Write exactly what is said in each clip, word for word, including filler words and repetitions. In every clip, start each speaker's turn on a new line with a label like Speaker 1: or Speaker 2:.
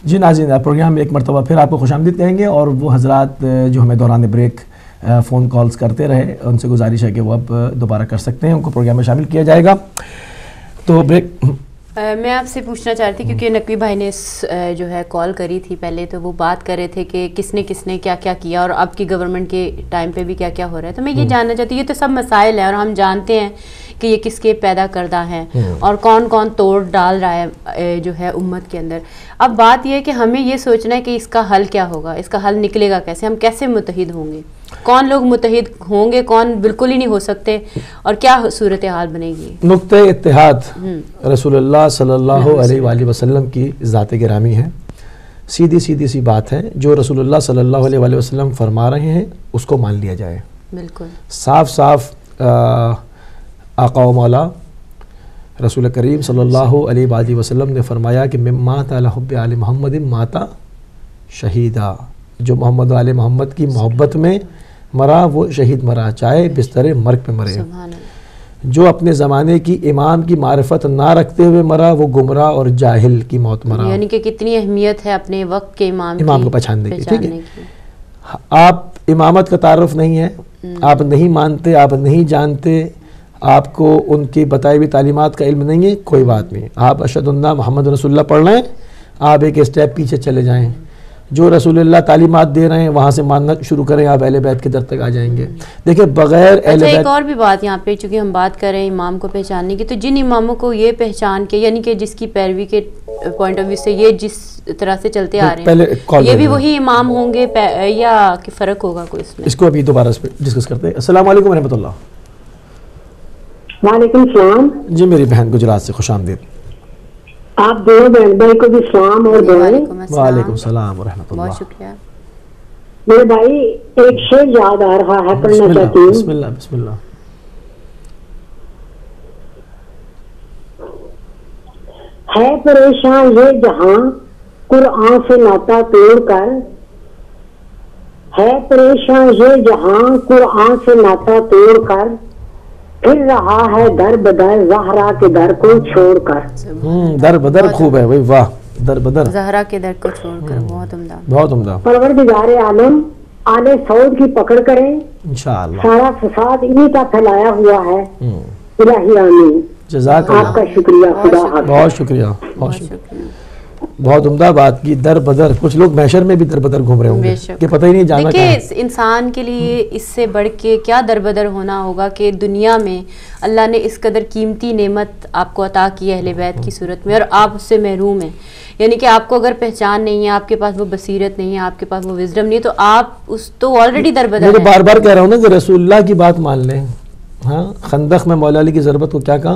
Speaker 1: جی ناظرین، پروگرام میں ایک مرتبہ پھر آپ کو خوش آمدید کہیں گے، اور وہ حضرات جو ہمیں دوران بریک فون کالز کرتے رہے ان سے گزارش ہے کہ وہ اب دوبارہ کر سکتے ہیں، ان کو پروگرام میں شامل کیا جائے گا۔ تو بریک
Speaker 2: میں آپ سے پوچھنا چاہ رہی تھی کیونکہ نقوی بھائی نے جو ہے کال کری تھی پہلے، تو وہ بات کر رہے تھے کہ کس نے کس نے کیا کیا کیا اور اب کی گورنمنٹ کے ٹائم پہ بھی کیا کیا ہو رہا ہے۔ تو میں یہ جاننا چاہتی ہوں، یہ تو سب مسائل ہیں اور ہم جانتے ہیں کہ یہ کس کے پیدا کردہ ہیں اور کون کون توڑ ڈال رہا ہے جو ہے امت کے اندر۔ اب بات یہ ہے کہ ہمیں یہ سوچنا ہے کہ اس کا حل کیا ہوگا، اس کا حل نکلے گا کیسے، ہم کیسے متحد ہوں گے، کون لوگ متحد ہوں گے، کون بالکل ہی نہیں ہو سکتے، اور کیا صورتحال بنے گی۔
Speaker 1: نقطہ اتحاد رسول اللہ صلی اللہ علیہ وآلہ وسلم کی ذات گرامی ہے، سیدھی سیدھی سی بات ہے، جو رسول اللہ صلی اللہ علیہ وآلہ وسلم فرما رہے ہیں اس کو مان لیا جائے۔
Speaker 2: بالکل
Speaker 1: صاف صاف آقا و مولا رسول کریم صلی اللہ علیہ وآلہ وسلم نے فرمایا کہ من مات علی حب آل محمد ماتا شہیدہ، جو محمد و آل محمد کی محبت میں مرا وہ شہید مرا، چاہے بستر مرگ پہ مرے۔ جو اپنے زمانے کی امام کی معرفت نہ رکھتے ہوئے مرا وہ گمراہ اور جاہل کی موت مرا۔
Speaker 2: یعنی کہ کتنی اہمیت ہے اپنے وقت کے امام
Speaker 1: امام کو پہچاننے کی، ٹھیک ہے۔ آپ امامت کا تعارف نہیں ہے، آپ نہیں مانتے، آپ نہیں جانتے، آپ کو ان کی بتائی ہوئی تعلیمات کا علم نہیں ہے، کوئی بات نہیں، آپ اشہد اللہ محمد رسول اللہ پڑھ رہے ہیں، آپ ایک اسٹیپ پیچھے چلے جائیں، جو رسول اللہ تعلیمات دے رہے ہیں وہاں سے ماننا شروع کریں، آپ اہل بیت کے در تک آ جائیں گے۔ دیکھیں بغیر اہل بیت،
Speaker 2: ایک اور بھی بات یہاں پہ چونکہ ہم بات کر رہے ہیں امام کو پہچاننے کی، تو جن اماموں کو یہ پہچان کے یعنی کہ جس کی پیروی کے پوائنٹ آف ویو سے یہ جس طرح سے چلتے آ رہے ہیں، یہ بھی وہی امام ہوں گے یا کہ فرق ہوگا کوئی اس میں؟
Speaker 1: اس کو ابھی دوبارہ اس پہ ڈسکس کرتے ہیں۔ السلام علیکم ورحمۃ اللہ۔
Speaker 3: وعلیکم السلام۔
Speaker 1: جی میری بہن گجرات سے خوش آمدید۔
Speaker 3: آپ دونوں بہن بھائی کو بھی سلام اور دعائیں۔
Speaker 1: وعلیکم السلام ورحمۃ اللہ۔
Speaker 2: بہت شکریہ۔
Speaker 3: میرے بھائی ایک شعر یاد آ رہا ہے، پڑھنا چاہتی ہوں۔
Speaker 1: بسم اللہ بسم اللہ۔
Speaker 3: ہے پریشان یہ جہاں قرآن سے ناتا توڑ کر، ہے پریشان یہ جہاں قرآن سے ناتا توڑ کر، پھر رہا ہے در بدر زہرا کے در کو چھوڑ کر۔
Speaker 1: در بدر خوب ہے، بھائی واہ، در بدر
Speaker 2: زہرا کے در کو چھوڑ کر، بہت عمدہ
Speaker 1: بہت عمدہ۔
Speaker 3: پروردگار عالم آل سعود کی پکڑ کریں،
Speaker 1: انشاءاللہ
Speaker 3: سارا فساد انہی کا پھیلایا ہوا ہے، الہی آمین۔
Speaker 1: جزاک
Speaker 3: آپ
Speaker 1: اللہ،
Speaker 3: کا شکریہ، خدا حافظ۔
Speaker 1: بہت شکریہ بہت شکریہ، بہت عمدہ بات کی۔ در بدر، کچھ لوگ محشر میں بھی در بدر گھوم رہے ہوں گے کہ پتہ ہی نہیں جانا کہاں ہے۔
Speaker 2: دیکھیں انسان کے لیے اس سے بڑھ کے کیا در بدر ہونا ہوگا کہ دنیا میں اللہ نے اس قدر قیمتی نعمت آپ کو عطا کی اہل بیت کی صورت میں، اور آپ اس سے محروم ہیں۔ یعنی کہ آپ کو اگر پہچان نہیں ہے، آپ کے پاس وہ بصیرت نہیں ہے، آپ کے پاس وہ وزڈم نہیں ہے، تو آپ اس تو آلریڈی در بدر ہیں۔
Speaker 1: میں تو بار بار کہہ رہا ہوں نا کہ رسول اللہ کی بات مان لیں۔ ہاں، خندق میں مولا علی کی ضربت کو کیا کہا؟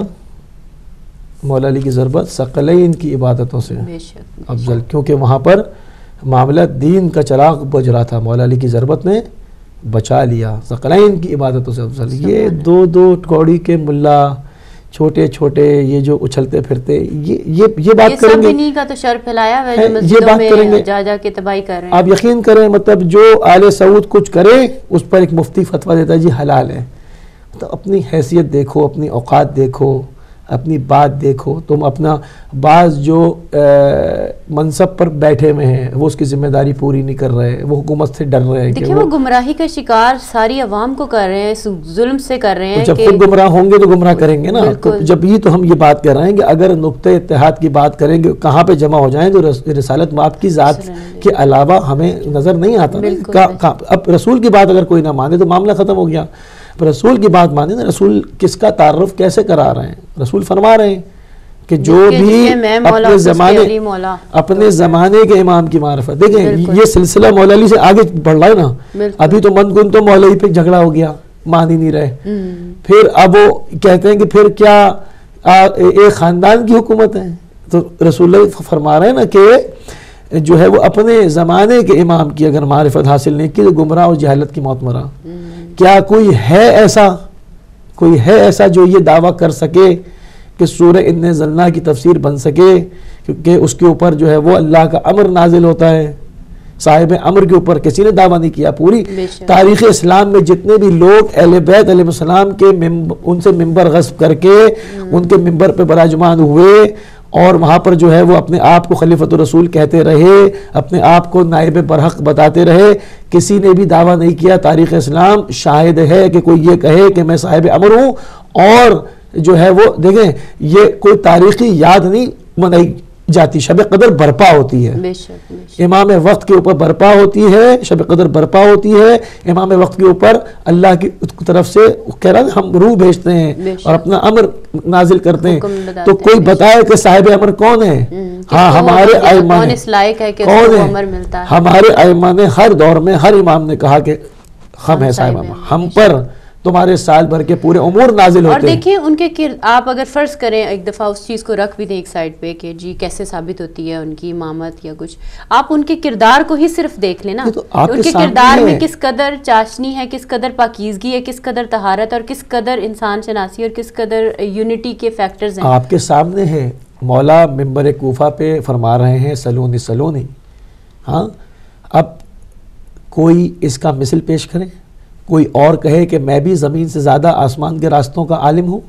Speaker 1: مولا علی کی ضربت ثقلین کی عبادتوں سے افضل، کیونکہ وہاں پر معاملہ دین کا چراغ بجھ رہا تھا، مولا علی کی ضربت نے بچا لیا، ثقلین کی عبادتوں سے افضل۔ یہ دو دو کوڑی کے ملا، چھوٹے چھوٹے یہ جو اچھلتے پھرتے، یہ یہ یہ بات کریں گے،
Speaker 2: انہی کا تو شر پھیلایا ہے جو
Speaker 1: یہ
Speaker 2: مسجدوں
Speaker 1: بات کریں
Speaker 2: میں
Speaker 1: گے،
Speaker 2: جا جا کے تباہی کر رہے ہیں۔
Speaker 1: آپ یقین کریں، مطلب جو آل سعود کچھ کرے اس پر ایک مفتی فتویٰ دیتا ہے جی حلال ہے۔ تو اپنی حیثیت دیکھو، اپنی اوقات دیکھو، اپنی بات دیکھو۔ تم اپنا بعض جو منصب پر بیٹھے ہوئے ہیں وہ اس کی ذمہ داری پوری نہیں کر رہے، وہ حکومت سے ڈر رہے ہیں۔
Speaker 2: دیکھیں وہ گمراہی کا شکار ساری عوام کو کر رہے ہیں، ظلم سے کر رہے ہیں۔
Speaker 1: جب خود گمراہ ہوں گے تو گمراہ کریں گے نا۔ تو جب یہ تو ہم یہ بات کر رہے ہیں کہ اگر نقطہ اتحاد کی بات کریں گے کہاں پہ جمع ہو جائیں تو رسالت مآب کی ذات کے علاوہ ہمیں نظر نہیں آتا۔ اب رسول کی بات اگر کوئی نہ مانے تو معاملہ ختم ہو گیا۔ رسول کی بات مانے نا، رسول کس کا تعارف کیسے کرا رہے ہیں؟ رسول فرما رہے ہیں کہ جو بھی اپنے زمانے اپنے زمانے کے امام کی معرفت، دیکھیں یہ سلسلہ مولا علی سے آگے بڑھ رہا ہے نا۔ ابھی تو من کن تو مولا علی پہ جھگڑا ہو گیا، مان ہی نہیں رہے، پھر اب وہ کہتے ہیں کہ پھر کیا ایک خاندان کی حکومت ہے؟ تو رسول اللہ فرما رہے ہیں نا کہ جو ہے وہ اپنے زمانے کے امام کی اگر معرفت حاصل نہیں کی تو گمراہ اور جہالت کی موت مرا۔ کیا کوئی ہے ایسا کوئی ہے ایسا جو یہ دعویٰ کر سکے کہ سورہ اِنَّا أَنزَلْنَاهُ کی تفسیر بن سکے؟ کیونکہ اس کے اوپر جو ہے وہ اللہ کا امر نازل ہوتا ہے، صاحب امر کے اوپر کسی نے دعویٰ نہیں کیا۔ پوری تاریخ اسلام میں جتنے بھی لوگ اہل بیت علیہ السلام کے ان سے ممبر غصب کر کے ان کے ممبر پہ براجمان ہوئے اور وہاں پر جو ہے وہ اپنے آپ کو خلیفۃ الرسول کہتے رہے، اپنے آپ کو نائب برحق بتاتے رہے. کسی نے بھی دعویٰ نہیں کیا. تاریخ اسلام شاہد ہے کہ کوئی یہ کہے کہ میں صاحب امر ہوں اور جو ہے وہ دیکھیں یہ کوئی تاریخی یاد نہیں منائی جاتی. شب قدر برپا ہوتی ہے،
Speaker 2: بے شک بے شک.
Speaker 1: امام وقت کے اوپر برپا ہوتی ہے، شب قدر برپا ہوتی ہے. امام وقت کے اوپر اللہ کی طرف سے کہہ رہا ہے ہم روح بھیجتے ہیں اور اپنا امر نازل کرتے ہیں. تو کوئی بتائے کہ صاحب امر کون ہے؟ ہاں ہمارے ائمہ نے، کون ہے؟ ہمارے ائمہ نے ہر دور میں ہر امام نے کہا کہ ہم ہیں صاحب امر، ہم پر تمہارے سال بھر کے پورے امور نازل ہوتے ہیں.
Speaker 2: اور دیکھیں ان کے آپ اگر فرض کریں ایک دفعہ اس چیز کو رکھ بھی دیں ایک سائڈ پہ کہ جی کیسے ثابت ہوتی ہے ان کی امامت یا کچھ، آپ ان کے کردار کو ہی صرف دیکھ لیں نا. ان کے کردار میں کس قدر چاشنی ہے، کس قدر پاکیزگی ہے، کس قدر طہارت اور کس قدر انسان شناسی اور کس قدر یونٹی کے فیکٹرز ہیں.
Speaker 1: آپ کے سامنے ہے. مولا منبر کوفہ پہ فرما رہے ہیں سلونی سلونی. ہاں اب کوئی اس کا مثل پیش کرے، کوئی اور کہے کہ میں بھی زمین سے زیادہ آسمان کے راستوں کا عالم ہوں،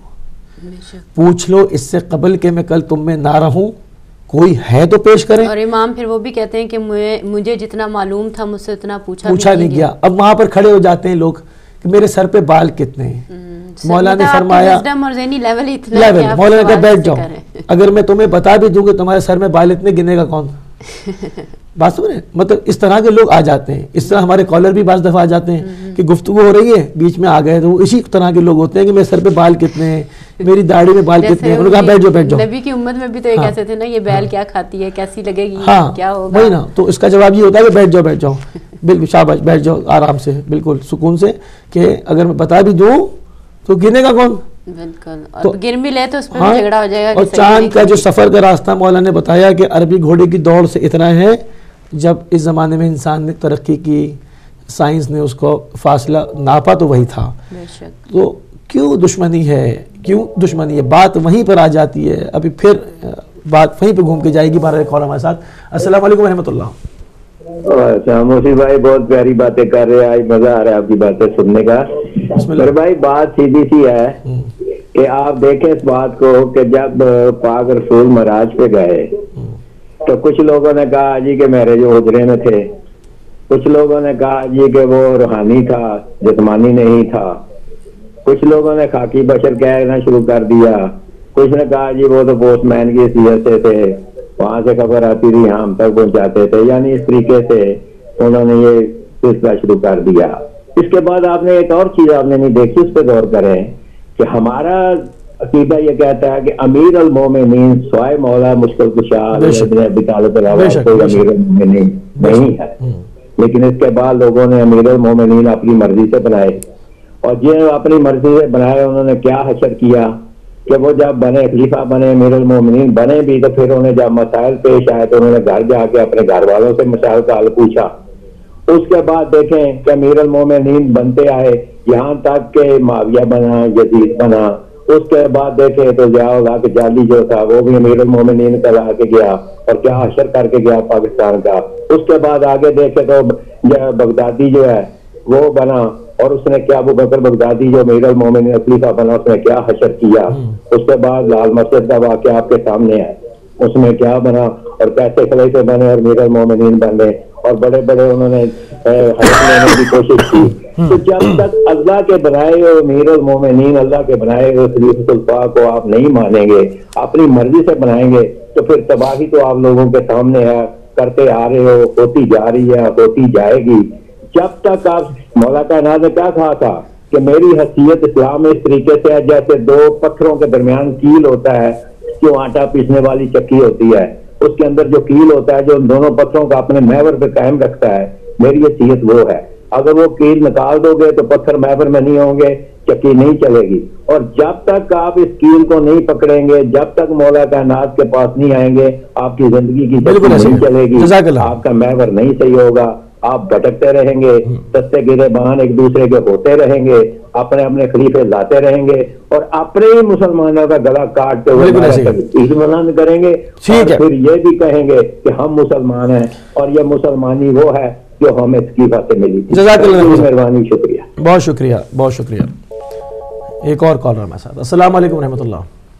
Speaker 1: پوچھ لو اس سے قبل کہ میں کل تم میں نہ رہوں. کوئی ہے تو پیش کریں. اور
Speaker 2: امام پھر وہ بھی کہتے ہیں کہ مجھے جتنا معلوم تھا مجھ سے اتنا پوچھا
Speaker 1: پوچھا نہیں گیا. اب وہاں پر کھڑے ہو جاتے ہیں لوگ کہ میرے سر پہ بال کتنے ہیں. مولا نے فرمایا لیول، مولا نے کہا بیٹھ جاؤ، اگر میں تمہیں بتا بھی دوں کہ تمہارے سر میں بال اتنے گنے گا کون؟ بات سمجھ رہے ہیں؟ مطلب اس طرح کے لوگ آ جاتے ہیں. اس طرح ہمارے کالر بھی بعض دفعہ آ جاتے ہیں کہ گفتگو ہو رہی ہے بیچ میں آ گئے تو اسی طرح کے لوگ ہوتے ہیں کہ میرے سر پہ بال کتنے ہیں، میری داڑھی میں بال کتنے ہیں. انہوں نے کہا بیٹھ جاؤ بیٹھ جاؤ.
Speaker 2: نبی کی امت میں بھی تو یہ کہتے تھے نا یہ بیل کیا کھاتی ہے، کیسی لگے گی، کیا ہوگا.
Speaker 1: وہی نا، تو اس کا جواب یہ ہوتا ہے کہ بیٹھ جاؤ بیٹھ جاؤ بالکل شاباش بیٹھ جاؤ آرام سے بالکل سکون سے، کہ اگر میں بتا بھی دوں تو گنے گا کون؟
Speaker 2: بالکل. اور گر بھی لے تو اس پہ جھگڑا ہو جائے گا.
Speaker 1: اور چاند کا جو سفر کا راستہ مولا نے بتایا کہ عربی گھوڑے کی دوڑ سے اتنا ہے، جب اس زمانے میں انسان نے ترقی کی، سائنس نے اس کو فاصلہ ناپا تو وہی تھا. تو کیوں دشمنی ہے، کیوں دشمنی ہے؟ بات وہیں پر آ جاتی ہے. ابھی پھر بات وہیں پہ گھوم کے جائے گی. بارہ کال ہمارے ساتھ. السلام علیکم ورحمۃ اللہ.
Speaker 4: اچھا موسی بھائی بہت پیاری باتیں کر رہے ہیں، آج مزہ آ رہا ہے آپ کی باتیں سننے کا. میرے بھائی بات سیدھی سی ہے کہ آپ دیکھیں اس بات کو کہ جب پاک رسول معراج پہ گئے تو کچھ لوگوں نے کہا جی کہ میرے جو حجرے میں تھے، کچھ لوگوں نے کہا جی کہ وہ روحانی تھا جسمانی نہیں تھا، کچھ لوگوں نے خاکی بشر کہنا شروع کر دیا، کچھ نے کہا جی وہ تو پوسٹ مین کی حیثیت سے تھے، وہاں سے خبر آتی تھی ہم تک پہنچاتے تھے. یعنی اس طریقے سے انہوں نے یہ سلسلہ شروع کر دیا. اس کے بعد آپ نے ایک اور چیز آپ نے نہیں دیکھی، اس پہ غور کریں کہ ہمارا عقیدہ یہ کہتا ہے کہ امیر المومنین سوائے مولا مشکل کشا ابن ابی طالب کے علاوہ کوئی امیر المومنین نہیں ہے. لیکن اس کے بعد لوگوں نے امیر المومنین اپنی مرضی سے بنائے، اور جن اپنی مرضی سے بنائے انہوں نے کیا حشر کیا کہ وہ جب بنے خلیفہ بنے امیر المومنین بنے بھی تو پھر انہیں جب مسائل پیش آئے تو انہوں نے گھر جا کے اپنے گھر والوں سے مسائل کا حل پوچھا. اس کے بعد دیکھیں کہ امیر المومنین بنتے آئے یہاں تک کہ معاویہ بنا، یزید بنا. اس کے بعد دیکھیں تو ضیاء الحق جعلی جو تھا وہ بھی امیر المومنین کا لا کے گیا اور کیا حشر کر کے گیا پاکستان کا. اس کے بعد آگے دیکھیں تو بغدادی جو ہے وہ بنا اور اس نے کیا ابو بکر بغدادی جو امیر المومنین خلیفہ بنا اس نے کیا حشر کیا. اس کے بعد لال مسجد کا واقعہ آپ کے سامنے ہے، اس میں کیا بنا اور کیسے خلیفے بنے اور امیر المومنین بنے اور بڑے بڑے انہوں نے حلف لینے کی کوشش کی. تو جب تک اللہ کے بنائے ہوئے امیر المومنین اللہ کے بنائے ہوئے خلیفۃ الفاضل کو آپ نہیں مانیں گے، اپنی مرضی سے بنائیں گے تو پھر تباہی تو آپ لوگوں کے سامنے ہے، کرتے آ رہے ہو، ہوتی جا رہی ہے، ہوتی جائے گی. جب تک آپ مولا کائنات نے کیا کہا تھا کہ میری حیثیت اسلام میں اس طریقے سے ہے جیسے دو پتھروں کے درمیان کیل ہوتا ہے، جو آٹا پیسنے والی چکی ہوتی ہے اس کے اندر جو کیل ہوتا ہے جو ان دونوں پتھروں کا اپنے محور پہ قائم رکھتا ہے، میری حیثیت وہ ہے. اگر وہ کیل نکال دو گے تو پتھر محور میں نہیں ہوں گے، چکی نہیں چلے گی. اور جب تک آپ اس کیل کو نہیں پکڑیں گے، جب تک مولا کائنات کے پاس نہیں آئیں گے، آپ کی زندگی کی چکی نہیں چلے گی، آپ کا محور نہیں صحیح ہوگا، آپ بھٹکتے رہیں گے، سستے گرے بہان ایک دوسرے کے ہوتے رہیں گے، اپنے اپنے خلیفے لاتے رہیں گے اور اپنے ہی مسلمانوں کا گلا کاٹتے ہوئے عید ملان کریں گے اور پھر یہ بھی کہیں گے کہ ہم مسلمان ہیں اور یہ مسلمانی وہ ہے جو ہمیں خلیفہ سے ملی.
Speaker 1: جزاک اللہ
Speaker 4: مہربانی، شکریہ.
Speaker 1: بہت شکریہ بہت شکریہ. ایک اور کالر ہمارے ساتھ. السلام علیکم رحمۃ اللہ.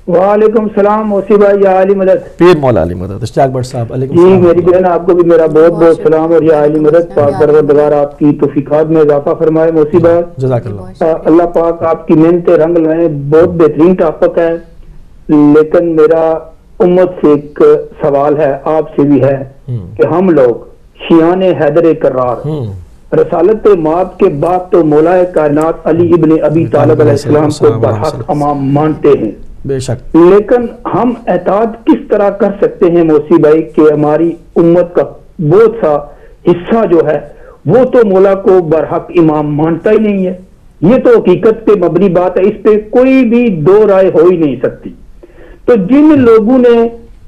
Speaker 5: وعلیکم السلام موسی بھائی، یا علی مدد،
Speaker 1: پیر مولا علی مدد، اشتیاق بٹ صاحب علیکم
Speaker 5: جی
Speaker 1: السلام۔
Speaker 5: میری بہن آپ کو بھی میرا بہت بہت سلام اور یا علی مدد، پاک پروردگار آپ کی توفیقات میں اضافہ فرمائے موسی بھائی،
Speaker 1: جزاک اللہ۔
Speaker 5: اللہ پاک آپ کی محنت رنگ لائیں۔ بہت بہترین ٹاپک ہے، لیکن میرا امت سے ایک سوال ہے، آپ سے بھی ہے کہ ہم لوگ شیعان حیدر کرار رسالت مآب کے بعد تو مولا کائنات علی ابن ابی طالب علیہ السلام کو برحق امام مانتے ہیں،
Speaker 1: بے شک،
Speaker 5: لیکن ہم اعتقاد کس طرح کر سکتے ہیں موسی بھائی کہ ہماری امت کا بہت سا حصہ جو ہے وہ تو مولا کو برحق امام مانتا ہی نہیں ہے؟ یہ تو حقیقت پہ مبنی بات ہے، اس پہ کوئی بھی دو رائے ہو ہی نہیں سکتی۔ تو جن لوگوں نے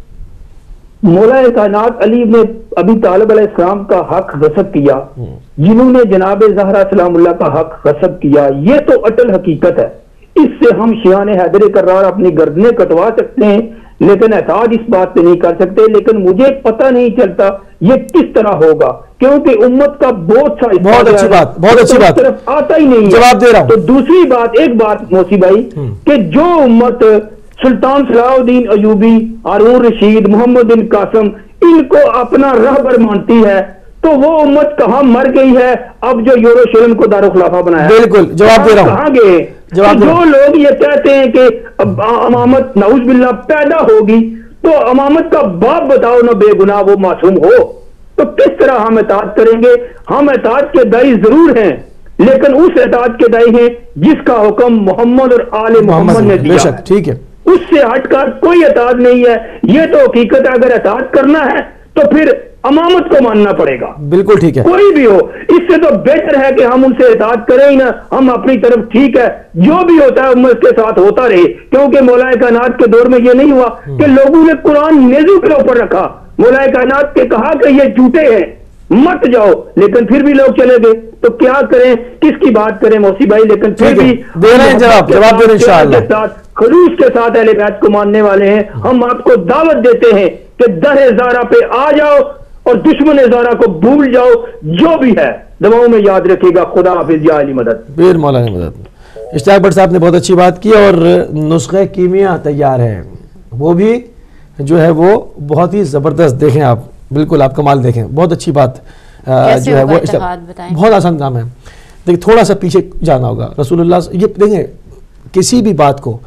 Speaker 5: مولا کائنات علی ابن ابی طالب علیہ السلام کا حق غصب کیا، جنہوں نے جناب زہرا سلام اللہ کا حق غصب کیا، یہ تو اٹل حقیقت ہے، اس سے ہم شیعان حیدر کرار اپنی گردنیں کٹوا سکتے ہیں، لیکن اعتراض اس بات پہ نہیں کر سکتے۔ لیکن مجھے پتہ نہیں چلتا یہ کس طرح ہوگا، کیونکہ امت کا بہت سا
Speaker 1: بہت اچھی بات، بہت اچھی بات،
Speaker 5: طرف آتا ہی نہیں ہے،
Speaker 1: جواب دے رہا ہوں۔
Speaker 5: تو دوسری بات، ایک بات موسی بھائی، کہ جو امت سلطان صلاح الدین ایوبی، ہارون رشید، محمد بن قاسم ان کو اپنا رہبر مانتی ہے، تو وہ امت کہاں مر گئی ہے؟ اب جو یروشلم کو دارالخلافہ بنایا،
Speaker 1: بالکل جواب دے رہا ہوں،
Speaker 5: کہاں گئے؟ جو لوگ یہ کہتے ہیں کہ امامت نعوذ باللہ پیدا ہوگی، تو امامت کا باپ بتاؤ نہ بے گناہ وہ معصوم ہو، تو کس طرح ہم اطاعت کریں گے؟ ہم اطاعت کے دائی ضرور ہیں، لیکن اس اطاعت کے دائی ہیں جس کا حکم محمد اور آل محمد نے دیا ہے،
Speaker 1: ٹھیک ہے،
Speaker 5: اس سے ہٹ کر کوئی اطاعت نہیں ہے۔ یہ تو حقیقت ہے، اگر اطاعت کرنا ہے تو پھر امامت کو ماننا پڑے گا،
Speaker 1: بالکل ٹھیک ہے،
Speaker 5: کوئی بھی ہو۔ اس سے تو بہتر ہے کہ ہم ان سے اطاعت کریں ہی نہ، ہم اپنی طرف ٹھیک ہے جو بھی ہوتا ہے امت کے ساتھ ہوتا رہے، کیونکہ مولا کائنات کے دور میں یہ نہیں ہوا کہ لوگوں نے قرآن نیزو کے اوپر رکھا، مولا کائنات کے کہا کہ یہ جھوٹے ہیں مت جاؤ، لیکن پھر بھی لوگ چلے گئے، تو کیا کریں، کس کی بات کریں موسی بھائی؟ لیکن پھر بھی
Speaker 1: دے رہے ہیں جواب، جواب دے رہے ہیں انشاءاللہ،
Speaker 5: خلوص کے ساتھ اہل بیت کو ماننے والے ہیں۔ ہم آپ کو دعوت دیتے ہیں کہ دہ زارہ پہ آ جاؤ اور دشمن زارہ کو بھول جاؤ، جو بھی ہے دعاؤں میں یاد رکھے گا۔ خدا حافظ، یا علی مدد،
Speaker 1: پیر مولا علی مدد۔ اشتیاق بٹ صاحب نے بہت اچھی بات کی، اور نسخہ کیمیا تیار ہے، وہ بھی جو ہے وہ بہت ہی زبردست، دیکھیں آپ، بالکل آپ کمال دیکھیں، بہت اچھی بات جو ہے وہ بہت آسان کام ہے۔ دیکھیں تھوڑا سا پیچھے جانا ہوگا، رسول اللہ یہ دیکھیں کسی بھی بات کو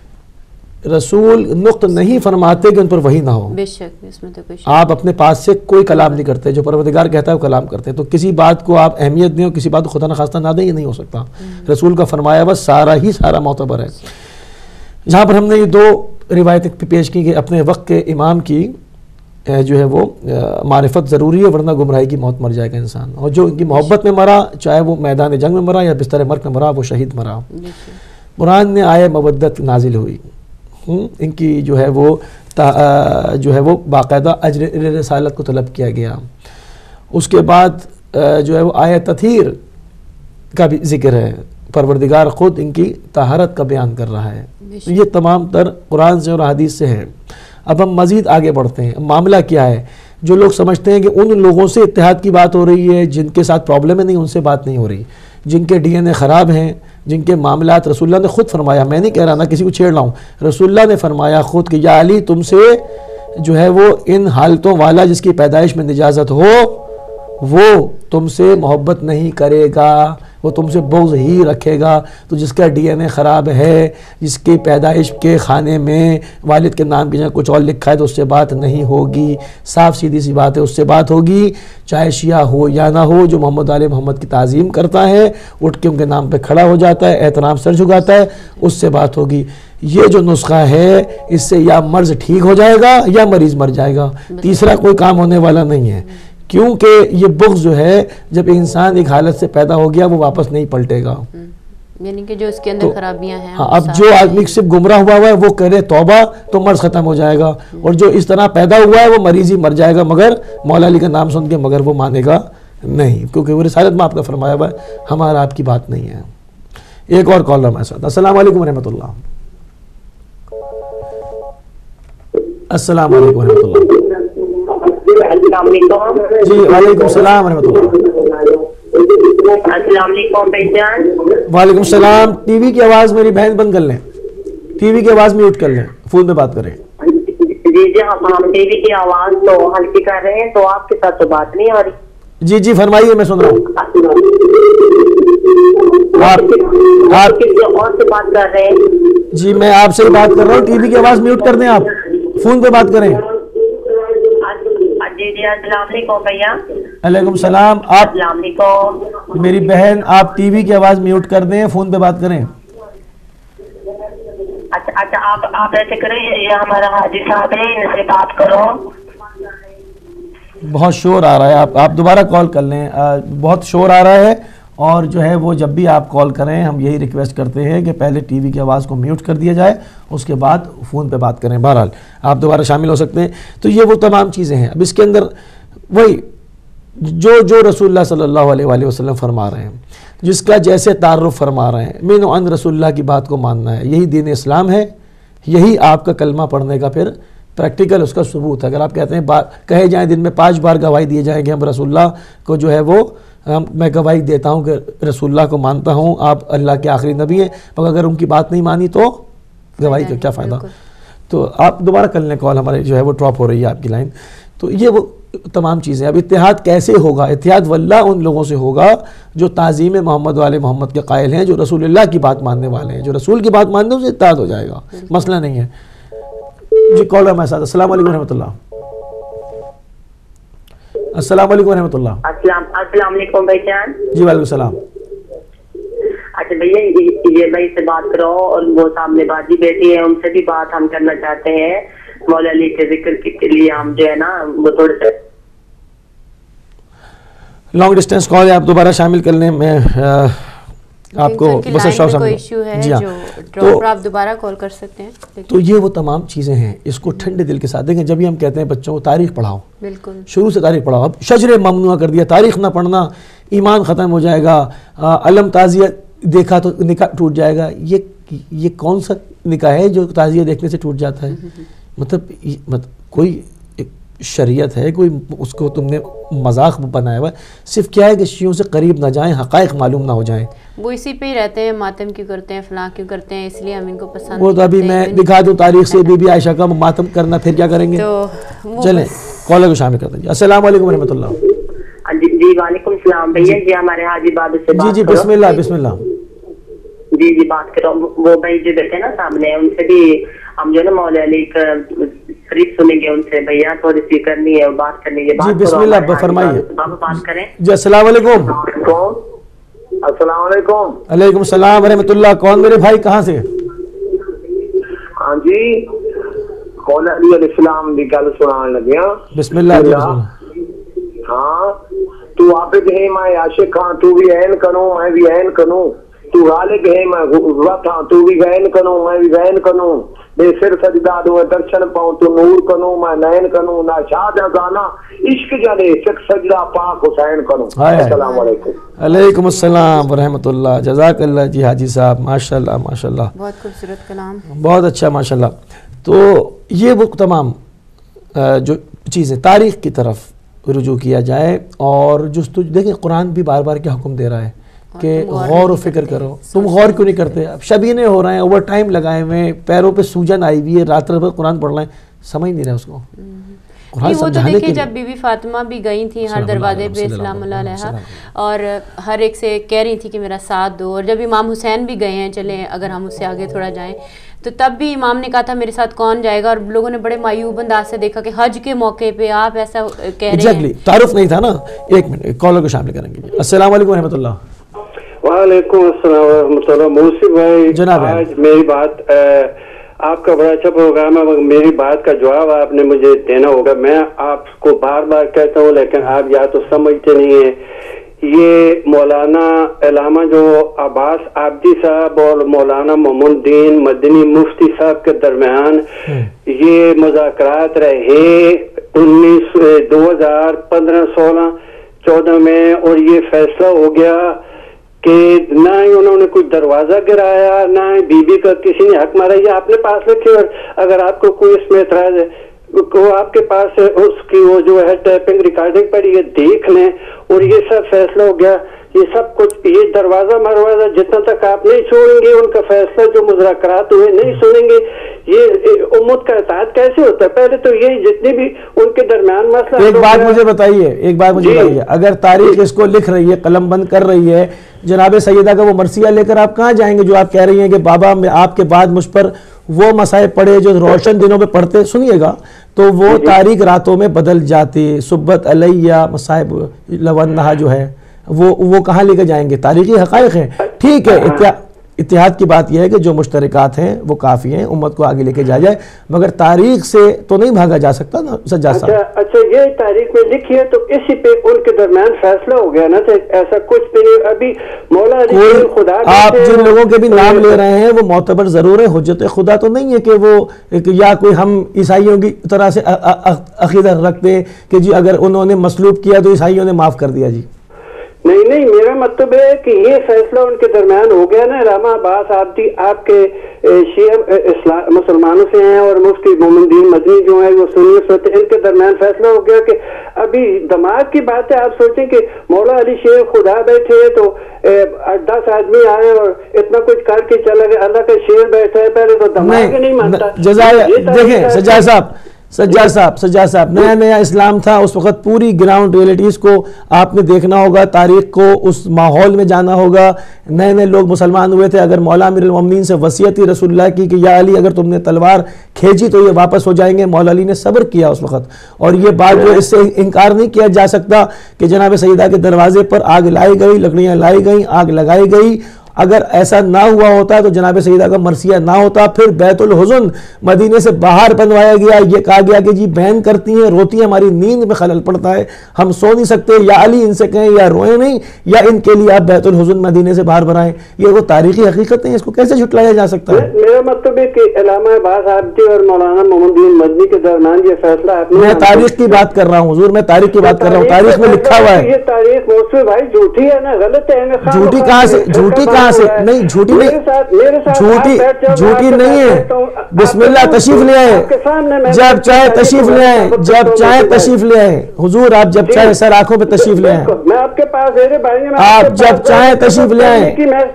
Speaker 1: رسول نقط نہیں فرماتے کہ ان پر وحی نہ ہو،
Speaker 2: بے شک اس میں تو کوئی شک،
Speaker 1: آپ اپنے پاس سے کوئی کلام نہیں کرتے، جو پروردگار کہتا ہے وہ کلام کرتے ہیں، تو کسی بات کو آپ اہمیت دیں اور کسی بات کو خدا نخواستہ نہ دیں، یہ نہیں ہو سکتا۔ رسول کا فرمایا بس سارا ہی سارا معتبر ہے۔ جہاں پر ہم نے یہ دو روایتیں پیش کی کہ اپنے وقت کے امام کی جو ہے وہ معرفت ضروری ہے، ورنہ گمراہی کی موت مر جائے گا انسان، اور جو ان کی محبت میں مرا، چاہے وہ میدان جنگ میں مرا یا بستر مرگ میں مرا، وہ شہید مرا۔ قرآن نے آئے مودت نازل ہوئی، ان کی جو ہے وہ جو ہے وہ باقاعدہ اجر رسالت کو طلب کیا گیا، اس کے بعد جو ہے وہ آیہ تطہیر کا بھی ذکر ہے، پروردگار خود ان کی طہارت کا بیان کر رہا ہے، یہ تمام تر قرآن سے اور حدیث سے ہے۔ اب ہم مزید آگے بڑھتے ہیں، معاملہ کیا ہے؟ جو لوگ سمجھتے ہیں کہ ان لوگوں سے اتحاد کی بات ہو رہی ہے جن کے ساتھ پرابلم ہے، نہیں، ان سے بات نہیں ہو رہی، جن کے ڈی این اے خراب ہیں، جن کے معاملات، رسول اللہ نے خود فرمایا، میں نہیں کہہ رہا، نہ کسی کو چھیڑ رہا ہوں، رسول اللہ نے فرمایا خود کہ یا علی تم سے جو ہے وہ ان حالتوں والا جس کی پیدائش میں نجازت ہو وہ تم سے محبت نہیں کرے گا، وہ تم سے بغض ہی رکھے گا۔ تو جس کا ڈی این اے خراب ہے، جس کی پیدائش کے خانے میں والد کے نام کی جگہ کچھ اور لکھا ہے، تو اس سے بات نہیں ہوگی، صاف سیدھی سی بات ہے، اس سے بات ہوگی، چاہے شیعہ ہو یا نہ ہو، جو محمد آل محمد کی تعظیم کرتا ہے، اٹھ کے ان کے نام پہ کھڑا ہو جاتا ہے، احترام سر جھکاتا ہے، اس سے بات ہوگی۔ یہ جو نسخہ ہے اس سے یا مرض ٹھیک ہو جائے گا یا مریض مر جائے گا، تیسرا کوئی کام ہونے والا نہیں ہے، کیونکہ یہ بغض جو ہے جب انسان ایک حالت سے پیدا ہو گیا وہ واپس نہیں پلٹے گا،
Speaker 2: یعنی کہ جو اس کے اندر خرابیاں ہیں۔
Speaker 1: اب جو آدمی صرف گمراہ ہوا ہوا ہے وہ کرے توبہ تو مرض ختم ہو جائے گا، اور جو اس طرح پیدا ہوا ہے وہ مریض ہی مر جائے گا، مگر مولا علی کا نام سن کے مگر وہ مانے گا نہیں، کیونکہ وہ رسالت میں آپ کا فرمایا ہوا ہے، ہمارا آپ کی بات نہیں ہے۔ ایک اور کال ہمارے ساتھ۔ السلام علیکم ورحمۃ اللہ۔ السلام علیکم ورحمۃ اللہ۔ جی وعلیکم السلام ورحمۃ اللہ۔
Speaker 6: السلام علیکم بھائی جان۔
Speaker 1: وعلیکم السلام۔ ٹی وی کی آواز میری بہن بند کر لیں، ٹی وی کی آواز میوٹ کر لیں، فون پہ بات کریں.
Speaker 6: جی جی ہم ٹی وی کی آواز تو ہلکی کر رہے ہیں تو آپ کے ساتھ تو بات نہیں ہو رہی.
Speaker 1: جی جی فرمائیے, میں سن رہا ہوں.
Speaker 6: آپ کسی اور سے بات کر رہے ہیں؟
Speaker 1: جی میں آپ سے ہی بات کر رہا ہوں. ٹی وی کی آواز میوٹ کر دیں, آپ فون پہ بات کریں.
Speaker 6: جی جی السلام علیکم بھیا.
Speaker 1: وعلیکم السلام. آپ
Speaker 6: السلام علیکم
Speaker 1: میری بہن, آپ ٹی وی کی آواز میوٹ کر دیں, فون پہ بات کریں.
Speaker 6: اچھا اچھا آپ آپ ایسے کریں, یہ ہمارا حاجی صاحب ہے, ان سے بات کرو.
Speaker 1: بہت شور آ رہا ہے, آپ آپ دوبارہ کال کر لیں. بہت شور آ رہا ہے, اور جو ہے وہ جب بھی آپ کال کریں ہم یہی ریکویسٹ کرتے ہیں کہ پہلے ٹی وی کی آواز کو میوٹ کر دیا جائے, اس کے بعد فون پہ بات کریں. بہرحال آپ دوبارہ شامل ہو سکتے ہیں. تو یہ وہ تمام چیزیں ہیں. اب اس کے اندر وہی جو جو رسول اللہ صلی اللہ علیہ وآلہ وسلم فرما رہے ہیں, جس کا جیسے تعارف فرما رہے ہیں, من و عن رسول اللہ کی بات کو ماننا ہے, یہی دین اسلام ہے. یہی آپ کا کلمہ پڑھنے کا پھر پریکٹیکل اس کا ثبوت ہے. اگر آپ کہتے ہیں کہے جائیں دن میں پانچ بار گواہی دیے جائیں کہ ہم رسول اللہ کو جو ہے وہ میں گواہی دیتا ہوں کہ رسول اللہ کو مانتا ہوں, آپ اللہ کے آخری نبی ہیں, مگر اگر ان کی بات نہیں مانی تو گواہی کا کیا فائدہ. تو آپ دوبارہ کر لیں کال, ہمارے جو ہے وہ ڈراپ ہو رہی ہے آپ کی لائن. تو یہ وہ تمام چیزیں. اب اتحاد کیسے ہوگا؟ اتحاد واللہ ان لوگوں سے ہوگا جو تعظیم محمد والے محمد کے قائل ہیں, جو رسول اللہ کی بات ماننے والے ہیں. جو رسول کی بات ماننے ہیں اسے اتحاد ہو جائے گا, مسئلہ نہیں ہے. جی کالر ہمارے ساتھ. السلام علیکم ورحمۃ اللہ. السلام علیکم ورحمۃ اللہ.
Speaker 6: السلام السلام علیکم بھائی جان.
Speaker 1: جی وعلیکم السلام.
Speaker 6: اچھا بھیا یہ بھائی سے بات کرو, اور وہ سامنے بازی بیٹھی ہے ان سے بھی بات ہم کرنا چاہتے ہیں. مولا علی کے ذکر کے لیے ہم جو ہے نا وہ تھوڑے سے
Speaker 1: لانگ ڈسٹینس کال ہے, آپ دوبارہ شامل کر لیں. میں آپ کو بس شاپ
Speaker 2: کوئی ایشو ہے
Speaker 1: جی ہاں,
Speaker 2: تو آپ دوبارہ کال کر سکتے ہیں.
Speaker 1: تو یہ وہ تمام چیزیں ہیں, اس کو ٹھنڈے دل کے ساتھ دیکھیں. جب بھی ہم کہتے ہیں بچوں کو تاریخ پڑھاؤ,
Speaker 2: بالکل
Speaker 1: شروع سے تاریخ پڑھاؤ. اب شجر ممنوع کر دیا, تاریخ نہ پڑھنا ایمان ختم ہو جائے گا, علم تعزیہ دیکھا تو نکاح ٹوٹ جائے گا. یہ یہ کون سا نکاح ہے جو تعزیہ دیکھنے سے ٹوٹ جاتا ہے؟ مطلب کوئی شریعت ہے, کوئی اس کو تم نے مذاق بنایا ہوا ہے. صرف کیا ہے کہ شیعوں سے قریب نہ جائیں, حقائق معلوم نہ ہو جائیں.
Speaker 2: وہ اسی پہ ہی رہتے ہیں, ماتم کیوں کرتے ہیں, فلاں کیوں کرتے ہیں, اس لیے ہم ان کو پسند.
Speaker 1: وہ تو ابھی میں دکھا دوں تاریخ سے بی بی عائشہ کا ماتم کرنا, پھر کیا کریں گے. چلیں کالر کو شامل کرتے ہیں. السلام علیکم ورحمۃ اللہ.
Speaker 6: جی وعلیکم السلام بھیا. جی ہمارے حاجی بابو سے
Speaker 1: جی جی بسم اللہ بسم اللہ.
Speaker 6: جی جی بات کرو. وہ بھائی جو بیٹھے نا سامنے, ان سے بھی ہم جو نا مولا علی کا شریف سنیں گے, ان سے بھیا تھوڑی سی کرنی ہے, بات کرنی ہے.
Speaker 1: جی بسم اللہ فرمائیے.
Speaker 6: بات کریں.
Speaker 1: جی السلام علیکم.
Speaker 4: السلام علیکم.
Speaker 1: علیکم السلام ورحمۃ اللہ. کون میرے بھائی, کہاں سے؟
Speaker 4: ہاں جی مولا علی علیہ السلام دی گل سنان لگیا.
Speaker 1: بسم اللہ. جی
Speaker 4: ہاں تو آپ کہیں میں عاشق ہاں, تو بھی عین کروں میں بھی عین کروں. تو غالب ہے میں غربت ہاں, تو بھی غین کروں میں بھی غین کروں. بے سر سجدہ دو درشن پاؤں, تو نور کروں میں نین کروں. نہ شاد ازانا عشق جلے سکھ سجدہ پاک حسین کروں. السلام علیکم.
Speaker 1: علیکم السلام ورحمۃ اللہ. جزاک اللہ جی حاجی صاحب, ماشاء اللہ ماشاء اللہ,
Speaker 2: بہت خوبصورت کلام,
Speaker 1: بہت اچھا ماشاء اللہ. تو یہ وہ تمام جو چیزیں تاریخ کی طرف رجوع کیا جائے, اور جستجو دیکھیں قرآن بھی بار بار کیا حکم دے رہا ہے کہ غور و فکر کرو. تم غور کیوں نہیں کرتے؟ اب شبینے ہو رہے ہیں, اوور ٹائم لگائے ہوئے, پیروں پہ سوجن آئی ہوئی ہے, رات رات قرآن پڑھ رہے ہیں, سمجھ نہیں رہا اس کو.
Speaker 2: وہ تو دیکھیں جب بی بی فاطمہ بھی گئی تھیں ہر دروازے پہ اسلام اللہ علیہ, اور ہر ایک سے کہہ رہی تھی کہ میرا ساتھ دو. اور جب امام حسین بھی گئے ہیں, چلیں اگر ہم اس سے آگے تھوڑا جائیں, تو تب بھی امام نے کہا تھا میرے ساتھ کون جائے گا, اور لوگوں نے بڑے مایوب انداز سے دیکھا کہ حج کے موقع پہ آپ ایسا کہہ رہے ہیں.
Speaker 1: تعارف نہیں تھا نا. ایک منٹ کالر کو شامل کریں گے. السلام علیکم ورحمۃ اللہ.
Speaker 7: وعلیکم السلام ورحمۃ اللہ. موسی بھائی
Speaker 1: جناب,
Speaker 7: آج میری بات, آپ کا بڑا اچھا پروگرام ہے, مگر میری بات کا جواب آپ نے مجھے دینا ہوگا. میں آپ کو بار بار کہتا ہوں لیکن آپ یا تو سمجھتے نہیں ہیں. یہ مولانا علامہ جو عباس عابدی صاحب اور مولانا محمد الدین مدنی مفتی صاحب کے درمیان یہ مذاکرات رہے انیس دو ہزار پندرہ سولہ چودہ میں, اور یہ فیصلہ ہو گیا کہ نہ ہی انہوں نے کوئی دروازہ گرایا, نہ ہی بی بی کا کسی نے حق مارا. یہ اپنے پاس رکھے, اور اگر آپ کو کوئی اس میں اعتراض ہے وہ آپ کے پاس اس کی وہ جو ہے ٹیپنگ ریکارڈنگ پڑی ہے, دیکھ لیں. اور یہ سب فیصلہ ہو گیا, یہ سب کچھ, یہ دروازہ مروازہ جتنا تک آپ نہیں چھوڑیں گے ان کا فیصلہ جو مذاکرات ہوئے نہیں سنیں گے, یہ امت کا اطاعت کیسے ہوتا ہے؟ پہلے تو یہ جتنی بھی ان کے درمیان مسئلہ.
Speaker 1: ایک بات مجھے بتائیے ایک بات مجھے بتائیے اگر تاریخ اس کو لکھ رہی ہے، قلم بند کر رہی ہے، جناب سیدہ کا وہ مرثیہ لے کر آپ کہاں جائیں گے جو آپ کہہ رہی ہیں کہ بابا میں آپ کے بعد مجھ پر وہ مسائب پڑھے جو روشن دنوں میں پڑھتے؟ سنیے گا تو وہ تاریخ راتوں میں بدل جاتی. صبت علیہ مصائب لونہا جو ہے وہ وہ کہاں لے کے جائیں گے؟ تاریخی حقائق ہیں. ٹھیک ہے، اتحاد کی بات یہ ہے کہ جو مشترکات ہیں وہ کافی ہیں، امت کو آگے لے کے جا جائے، مگر تاریخ سے تو نہیں بھاگا جا سکتا نا سجاد صاحب.
Speaker 7: اچھا یہ تاریخ میں لکھی ہے تو اسی پہ ان کے درمیان فیصلہ ہو گیا نا. ایسا کچھ بھی نہیں. ابھی مولا علی خدا
Speaker 1: آپ جن لوگوں کے بھی نام لے رہے ہیں وہ معتبر ضرور ہے، حجت خدا تو نہیں ہے کہ وہ یا کوئی ہم عیسائیوں کی طرح سے عقیدہ رکھتے ہیں کہ جی اگر انہوں نے مسلوب کیا تو عیسائیوں نے معاف کر دیا. جی
Speaker 7: نہیں نہیں، میرا مطلب ہے کہ یہ فیصلہ ان کے درمیان ہو گیا نا. علامہ عباس آبدی آپ کے شیعہ مسلمانوں سے ہیں اور مفتی مومن الدین مدنی جو ہیں وہ سنی، ان کے درمیان فیصلہ ہو گیا کہ ابھی دماغ کی بات ہے. آپ سوچیں کہ مولا علی شیخ خدا بیٹھے تو آٹھ دس آدمی آئے اور اتنا کچھ کر کے چلا گیا. اللہ کا شیر بیٹھا ہے، پہلے تو دماغ نہیں مانتا.
Speaker 1: دیکھیں سجاد صاحب سجاد صاحب سجاد صاحب نیا نیا اسلام تھا اس وقت. پوری گراؤنڈ ریئلٹیز کو آپ نے دیکھنا ہوگا، تاریخ کو اس ماحول میں جانا ہوگا. نئے نئے لوگ مسلمان ہوئے تھے. اگر مولا امیر المومنین سے وصیت تھی رسول اللہ کی کہ یا علی اگر تم نے تلوار کھینچی تو یہ واپس ہو جائیں گے، مولا علی نے صبر کیا اس وقت. اور یہ بات جو اس سے انکار نہیں کیا جا سکتا کہ جناب سیدہ کے دروازے پر آگ لائی گئی، لکڑیاں لائی گئیں، آگ لگائی گئی. اگر ایسا نہ ہوا ہوتا تو جناب سیدہ کا مرثیہ نہ ہوتا. پھر بیت الحزن مدینے سے باہر بنوایا گیا. یہ کہا گیا کہ جی بہن کرتی ہیں، روتی ہیں، ہماری نیند میں خلل پڑتا ہے، ہم سو نہیں سکتے، یا علی ان سے کہیں یا روئیں نہیں یا ان کے لیے آپ بیت الحزن مدینے سے باہر بنائیں. یہ وہ تاریخی حقیقت ہے، اس کو کیسے جھٹلایا جا سکتا ہے؟
Speaker 7: میرا مطلب ہے کہ علامہ عباس آبدی اور مولانا محمد الدین مدنی کے درمیان یہ فیصلہ ہے.
Speaker 1: میں تاریخ کی بات کر رہا ہوں حضور، میں تاریخ کی بات کر رہا ہوں. تاریخ میں لکھا ہوا ہے.
Speaker 7: یہ تاریخ موسوی بھائی جھوٹی ہے نا، غلط ہے.
Speaker 1: جھوٹی کہاں سے؟ جھوٹی کہاں سے؟ نہیں جھوٹی جھوٹی جھوٹی نہیں ہے. بسم اللہ تشریف لے آئے، جب چاہے تشریف لے آئے، جب چاہے تشریف لے آئے حضور. آپ جب چاہے سر آنکھوں پہ تشریف لے آئے،
Speaker 7: میں آپ کے پاس
Speaker 1: آپ جب چاہے تشریف لے آئے،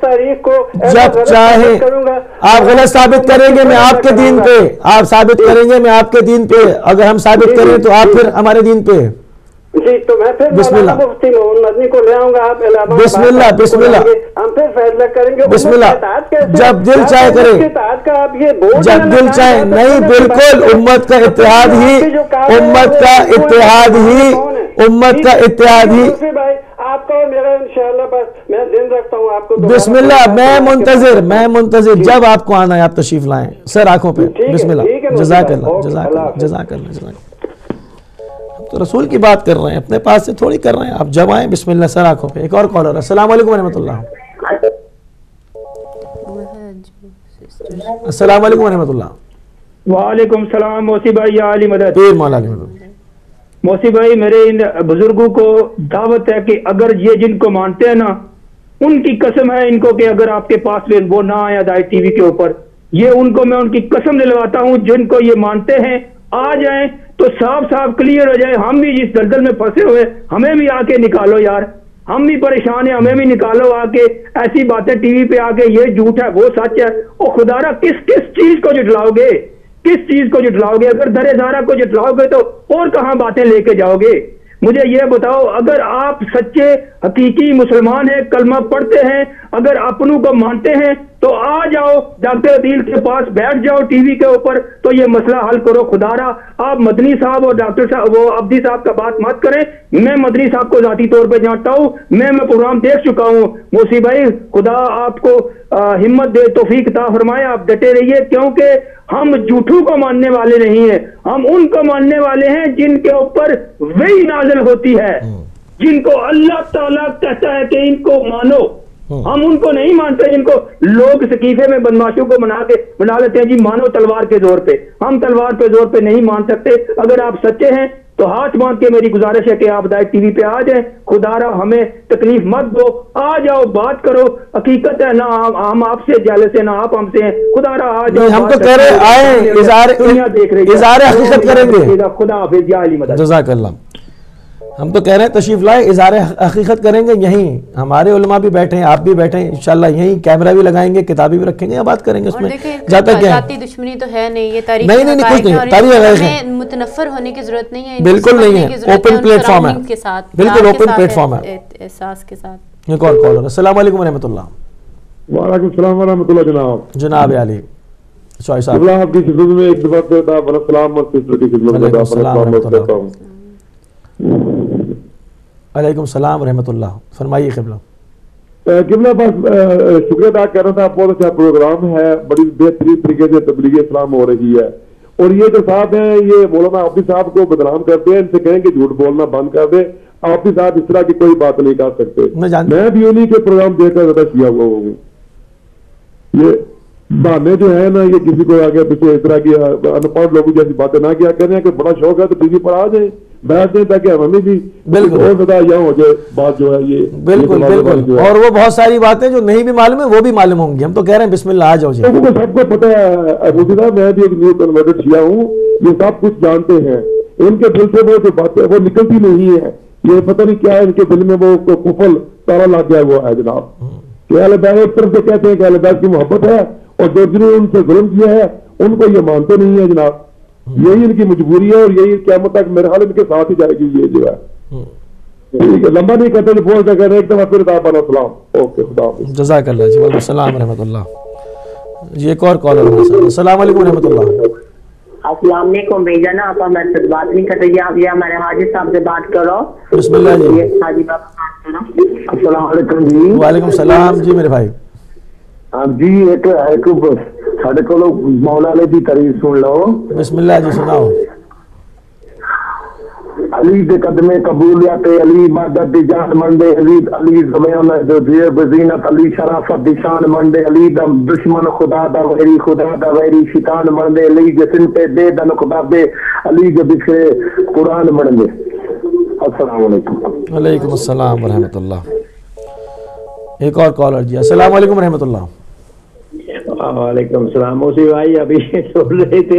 Speaker 1: جب چاہے. آپ غلط ثابت کریں گے میں آپ کے دین پہ، آپ ثابت کریں گے میں آپ کے دین پہ. اگر ہم ثابت کریں تو آپ پھر ہمارے دین پہ.
Speaker 7: جی تو میں پھر
Speaker 1: بسم اللہ
Speaker 7: مفتی محمد مدنی کو لے آؤں گا. آپ علامہ
Speaker 1: بسم اللہ بسم اللہ
Speaker 7: ہم پھر فیصلہ کریں گے.
Speaker 1: بسم اللہ جب دل چاہے کریں، جب دل چاہے. نہیں بالکل امت کا اتحاد ہی امت کا اتحاد ہی امت کا اتحاد ہی
Speaker 7: آپ کا میرا انشاءاللہ. بس میں دن رکھتا ہوں آپ کو.
Speaker 1: بسم اللہ میں منتظر میں منتظر جب آپ کو آنا ہے آپ تشریف لائیں. سر آنکھوں پہ. بسم اللہ. جزاک اللہ جزاک اللہ جزاک اللہ جزاک اللہ. تو رسول کی بات کر رہے ہیں، اپنے پاس سے تھوڑی کر رہے ہیں. آپ جب آئیں بسم اللہ سر آنکھوں پہ. ایک اور کالر. السلام علیکم ورحمۃ اللہ. السلام علیکم ورحمۃ اللہ.
Speaker 5: وعلیکم السلام موسی بھائی. یا علی مدد.
Speaker 1: پیر مولا علی مدد.
Speaker 5: موسی بھائی میرے ان بزرگوں کو دعوت ہے کہ اگر یہ جن کو مانتے ہیں نا، ان کی قسم ہے ان کو کہ اگر آپ کے پاس وہ نہ آئے ہدایت ٹی وی کے اوپر، یہ ان کو میں ان کی قسم دلواتا ہوں جن کو یہ مانتے ہیں آ جائیں تو صاف صاف کلیئر ہو جائے. ہم بھی جس دلدل میں پھنسے ہوئے ہمیں بھی آ کے نکالو یار. ہم بھی پریشان ہیں، ہمیں بھی نکالو آ کے. ایسی باتیں ٹی وی پہ آ کے یہ جھوٹ ہے وہ سچ ہے. او خدا را کس کس چیز کو جھٹلاؤ گے؟ کس چیز کو جھٹلاؤ گے؟ اگر در زارہ کو جھٹلاؤ گے تو اور کہاں باتیں لے کے جاؤ گے؟ مجھے یہ بتاؤ، اگر آپ سچے حقیقی مسلمان ہیں، کلمہ پڑھتے ہیں، اگر اپنوں کو مانتے ہیں تو آ جاؤ ڈاکٹر عدیل کے پاس بیٹھ جاؤ ٹی وی کے اوپر تو یہ مسئلہ حل کرو. خدا را آپ مدنی صاحب اور ڈاکٹر صاحب وہ عبدی صاحب کا بات مت کریں. میں مدنی صاحب کو ذاتی طور پہ جانتا ہوں، میں میں پروگرام دیکھ چکا ہوں. موسی بھائی خدا آپ کو ہمت دے، توفیق عطا فرمائے، آپ ڈٹے رہیے. کیونکہ ہم جھوٹوں کو ماننے والے نہیں ہیں، ہم ان کو ماننے والے ہیں جن کے اوپر وحی نازل ہوتی ہے، جن کو اللہ تعالیٰ کہتا ہے کہ ان کو مانو. ہم ان کو نہیں مانتے جن کو لوگ سکیفے میں بدماشوں کو بنا کے بنا لیتے ہیں جی مانو تلوار کے زور پہ. ہم تلوار کے زور پہ نہیں مان سکتے. اگر آپ سچے ہیں تو ہاتھ باندھ کے میری گزارش ہے کہ آپ ہدایت ٹی وی پہ آ جائیں. خدا را ہمیں تکلیف مت دو، آ جاؤ بات کرو. حقیقت ہے نہ ہم آپ سے جالس ہیں نہ آپ ہم سے ہیں. خدا را آ جاؤ.
Speaker 1: ہم تو کہہ رہے آئیں اظہار حقیقت کریں گے.
Speaker 5: خدا حافظ. یا علی مدد.
Speaker 1: جزاک اللہ. ہم تو کہہ رہے ہیں تشریف لائے, اظہار حقیقت کریں گے یہیں, ہمارے علماء بھی بیٹھے ہیں, آپ بھی بیٹھے ہیں, انشاءاللہ یہیں کیمرہ بھی لگائیں گے, کتابیں بھی رکھیں گے, بات کریں گے اس میں.
Speaker 2: جاتا کیا ذاتی دشمنی تو ہے نہیں, یہ تاریخ
Speaker 1: نہیں نہیں کچھ نہیں, تاریخ ہے,
Speaker 2: متنفر ہونے کی ضرورت نہیں ہے,
Speaker 1: بالکل نہیں ہے, اوپن پلیٹ فارم ہے, بالکل اوپن پلیٹ فارم ہے.
Speaker 2: احساس کے ساتھ
Speaker 1: ایک اور کالر. السلام علیکم ورحمۃ اللہ.
Speaker 8: وعلیکم السلام ورحمۃ اللہ جناب.
Speaker 1: جناب علی شوائے صاحب,
Speaker 8: اللہ آپ کی خدمت میں ایک دفعہ کرتا ہوں, السلام علیکم.
Speaker 1: علیکم السلام ورحمۃ اللہ, فرمائیے قبلہ.
Speaker 8: قبلہ بس شکریہ ادا کر رہا تھا, بہت اچھا پروگرام ہے, بڑی بہترین طریقے سے تبلیغ اسلام ہو رہی ہے. اور یہ جو صاحب ہیں یہ مولانا حافظ صاحب کو بدنام کرتے ہیں, ان سے کہیں کہ جھوٹ بولنا بند کر دے, حافظ صاحب اس طرح کی کوئی بات نہیں کر سکتے. میں بھی انہیں کے پروگرام دیکھ کر زیادہ کیا ہوا ہوں. یہ بہانے جو ہے نا, یہ کسی کو آگے پیچھے اس طرح کی ان پڑھ لوگوں جیسی باتیں نہ کیا کریں, کہ بڑا شوق ہے تو ٹی وی پر آ جائیں, بیٹھ دیں, تاکہ ہمیں بھی
Speaker 1: بالکل
Speaker 8: اور زیادہ یہاں ہو جائے بات جو ہے یہ.
Speaker 1: بالکل بالکل, اور وہ بہت ساری باتیں جو نہیں بھی معلوم ہے وہ بھی معلوم ہوں گی. ہم تو کہہ رہے ہیں بسم اللہ آ جاؤ جی.
Speaker 8: سب کو پتہ ہے مودی صاحب, میں بھی ایک نیو کنورٹڈ شیعہ ہوں, یہ سب کچھ جانتے ہیں. ان کے دل سے وہ جو باتیں وہ نکلتی نہیں ہے, یہ پتہ نہیں کیا ہے ان کے دل میں وہ کفل تارا لگ گیا ہوا ہے جناب. کہ اہل بیت ایک طرف سے کہتے ہیں کہ اہل بیت کی محبت ہے, اور جو جنہوں نے ان سے ظلم کیا ہے ان کو یہ مانتے نہیں ہیں جناب. یہی ان کی مجبوری ہے, اور یہی قیامت تک میرے حال ان کے ساتھ ہی جائے گی. یہ جو ہے لمبا نہیں کرتے, بول کر رہے ایک دفعہ پھر السلام. اوکے, خدا حافظ.
Speaker 1: جزاک اللہ جی. وعلیکم السلام ورحمۃ اللہ. جی ایک اور کالر. السلام علیکم ورحمۃ اللہ.
Speaker 6: السلام علیکم بھیا, نا آپ ہمارے سے بات نہیں کر رہی, آپ یہ ہمارے حاجی صاحب سے بات کرو.
Speaker 1: بسم اللہ جی.
Speaker 6: حاجی صاحب السلام علیکم جی.
Speaker 1: وعلیکم السلام جی میرے بھائی.
Speaker 8: ہاں جی, ایک ایک ساڈے کولو مولا علی دی تعریف سن لو.
Speaker 1: بسم اللہ جی, سناؤ.
Speaker 8: علی دے قدمے قبولیت, علی مدد دی جان منڈے, علی علی زمیان جو دیر بزینت, علی شرافت دی شان منڈے, علی دا دشمن خدا دا ویری, خدا دا ویری شیطان منڈے, علی جسن پہ دے دا نقدہ دے, علی جو بکھرے قرآن منڈے. السلام علیکم.
Speaker 1: وعلیکم السلام ورحمۃ اللہ. ایک اور کالر جی. السلام علیکم ورحمۃ اللہ.
Speaker 4: وعلیکم السلام. موسی بھائی ابھی سن رہے تھے.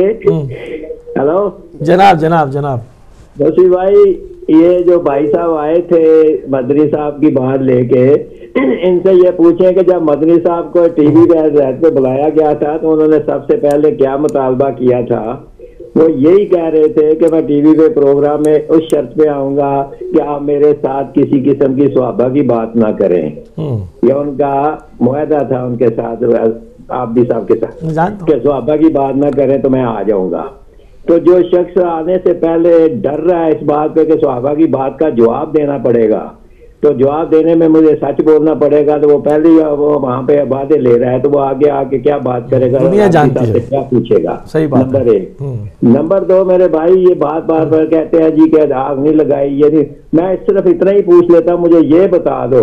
Speaker 4: ہلو
Speaker 1: جناب جناب جناب.
Speaker 4: موسی بھائی, یہ جو بھائی صاحب آئے تھے مدنی صاحب کی بات لے کے, ان سے یہ پوچھیں کہ جب مدنی صاحب کو ٹی وی پہ بلایا گیا تھا تو انہوں نے سب سے پہلے کیا مطالبہ کیا تھا؟ وہ یہی کہہ رہے تھے کہ میں ٹی وی پہ پروگرام میں اس شرط پہ آؤں گا کہ آپ میرے ساتھ کسی قسم کی صحابہ کی بات نہ کریں. یہ ان کا معاہدہ تھا ان کے ساتھ, آپ بھی صاحب کے ساتھ, کہ صحابہ کی بات نہ کریں تو میں آ جاؤں گا. تو جو شخص آنے سے پہلے ڈر رہا ہے اس بات پہ کہ صحابہ کی بات کا جواب دینا پڑے گا, تو جواب دینے میں مجھے سچ بولنا پڑے گا, تو وہ پہلے ہی وہ وہاں پہ باتیں لے رہا ہے, تو وہ آگے آ کے کیا بات کرے گا, کیا پوچھے گا. نمبر ایک. نمبر دو, میرے بھائی یہ بات بار بار کہتے ہیں جی کہ آگ نہیں لگائی, یہ نہیں. میں صرف اتنا ہی پوچھ لیتا, مجھے یہ بتا دو,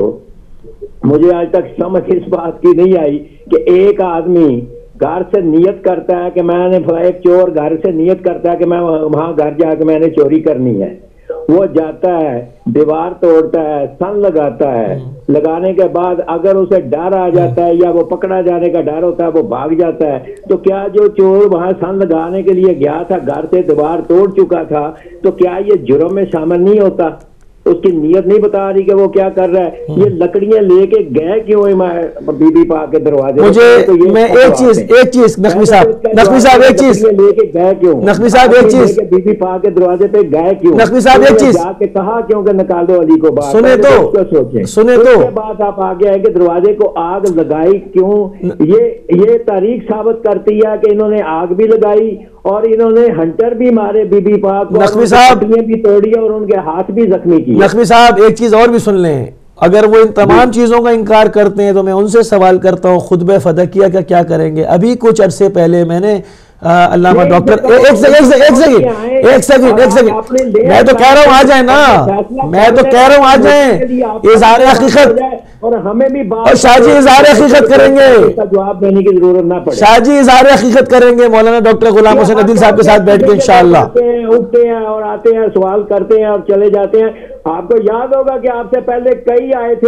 Speaker 4: مجھے آج تک سمجھ اس بات کی نہیں آئی کہ ایک آدمی گھر سے نیت کرتا ہے کہ میں نے, ایک چور گھر سے نیت کرتا ہے کہ میں وہاں گھر جا کے میں نے چوری کرنی ہے, وہ جاتا ہے, دیوار توڑتا ہے, سن لگاتا ہے, لگانے کے بعد اگر اسے ڈر آ جاتا ہے یا وہ پکڑا جانے کا ڈر ہوتا ہے وہ بھاگ جاتا ہے, تو کیا جو چور وہاں سن لگانے کے لیے گیا تھا, گھر سے دیوار توڑ چکا تھا, تو کیا یہ جرم میں شامل نہیں ہوتا؟ اس کی نیت نہیں بتا رہی کہ وہ کیا کر رہا ہے. یہ لکڑیاں لے کے گئے کیوں بی بی پاک کے دروازے؟
Speaker 1: مجھے میں ایک چیز ایک چیز نقوی صاحب نقوی صاحب ایک چیز
Speaker 4: لے کے گئے کیوں
Speaker 1: نقوی صاحب ایک چیز
Speaker 4: بی بی پاک کے دروازے پہ گئے کیوں
Speaker 1: نقوی صاحب ایک چیز
Speaker 4: جا کے کہا کیوں کہ نکالو علی کو باہر؟
Speaker 1: سنے تو
Speaker 4: سوچیں
Speaker 1: سنے تو
Speaker 4: اس کے بعد آپ آگے آئے کہ دروازے کو آگ لگائی کیوں؟ یہ یہ تاریخ ثابت کرتی ہے کہ انہوں نے آگ بھی لگائی اور انہوں نے ہنٹر بھی مارے بی بی پاک کو,
Speaker 1: نقوی صاحب
Speaker 4: بھی توڑی اور ان کے ہاتھ بھی زخمی کیے.
Speaker 1: نقوی صاحب ایک چیز اور بھی سن لیں, اگر وہ ان تمام چیزوں کا انکار کرتے ہیں تو میں ان سے سوال کرتا ہوں خطبہ فدقیہ کا کیا کریں گے؟ ابھی کچھ عرصے پہلے میں نے علامہ ڈاکٹر ایک سیکنڈ ایک سیکنڈ ایک سیکنڈ ایک سیکنڈ میں تو کہہ رہا ہوں آ جائیں نا, میں تو کہہ رہا ہوں آ جائیں, اظہار حقیقت
Speaker 4: اور ہمیں بھی
Speaker 1: اور شاہ جی اظہار حقیقت کریں گے,
Speaker 4: جواب دینے کی ضرورت نہ پڑے.
Speaker 1: شاہ جی اظہار حقیقت کریں گے مولانا ڈاکٹر غلام حسین عدیل صاحب کے ساتھ بیٹھ کے انشاءاللہ.
Speaker 4: اٹھتے ہیں اور آتے ہیں, سوال کرتے ہیں اور چلے جاتے ہیں. آپ کو یاد ہوگا کہ آپ سے پہلے کئی آئے تھے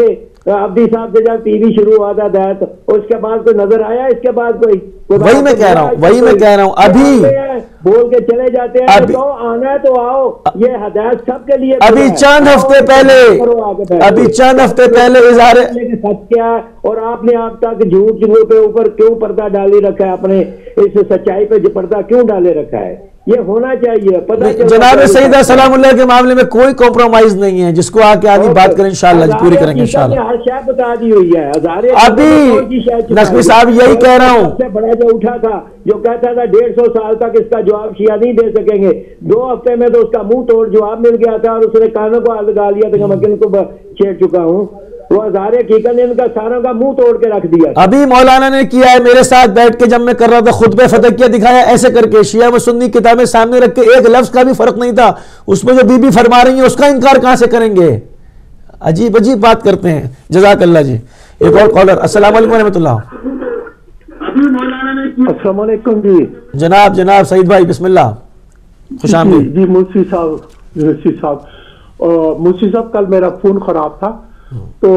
Speaker 4: عبدی صاحب سے جب ٹی وی شروع ہوا تھا دیت اس کے بعد کوئی نظر آیا اس کے بعد کوئی؟
Speaker 1: وہی میں کہہ رہا ہوں وہی میں کہہ رہا ہوں ابھی
Speaker 4: بول کے چلے جاتے ہیں تو آنا ہے تو آؤ، یہ ہدایت سب کے لیے۔
Speaker 1: ابھی چند ہفتے پہلے ابھی چند ہفتے پہلے اظہار
Speaker 4: سچ کیا ہے، اور آپ نے آپ تک جھوٹ جھوٹ کے اوپر کیوں پردہ ڈالی رکھا ہے، اپنے اس سچائی پہ پردہ کیوں ڈالے رکھا ہے؟ یہ ہونا چاہیے پتہ۔
Speaker 1: جناب سیدہ سلام اللہ کے معاملے میں کوئی کمپرومائز نہیں ہے، جس کو آ کے آدمی بات کریں انشاءاللہ جی پوری کریں گے انشاءاللہ۔
Speaker 4: ہر شے بتا دی ہوئی ہے
Speaker 1: ابھی نقوی صاحب یہی کہہ رہا ہوں،
Speaker 4: سے بڑا جو اٹھا تھا جو کہتا تھا ڈیڑھ سو سال تک اس کا جواب شیعہ نہیں دے سکیں گے، دو ہفتے میں تو اس کا منہ توڑ جواب مل گیا تھا، اور اس نے کانوں کو ہاتھ لگا لیا تھا کہ میں کن کو چھیڑ چکا ہوں۔ وہ ہزارے حقیقت نے ان کا ساروں کا منہ توڑ کے رکھ دیا۔
Speaker 1: ابھی مولانا نے کیا ہے میرے ساتھ بیٹھ کے، جب میں کر رہا تھا خطبہ فتح کیا دکھایا ایسے کر کے، شیعہ و سنی کتابیں سامنے رکھ کے، ایک لفظ کا بھی فرق نہیں تھا اس میں، جو بی بی فرما رہی ہیں اس کا انکار کہاں سے کریں گے؟ عجیب عجیب بات کرتے ہیں۔ جزاک اللہ جی۔ ایک اور کالر، السلام علیکم ورحمۃ اللہ۔
Speaker 5: السلام علیکم جی
Speaker 1: جناب جناب سعید بھائی بسم اللہ، خوش آمدید
Speaker 5: جی۔ مفتی صاحب مفتی صاحب مفتی صاحب کل میرا فون خراب تھا، تو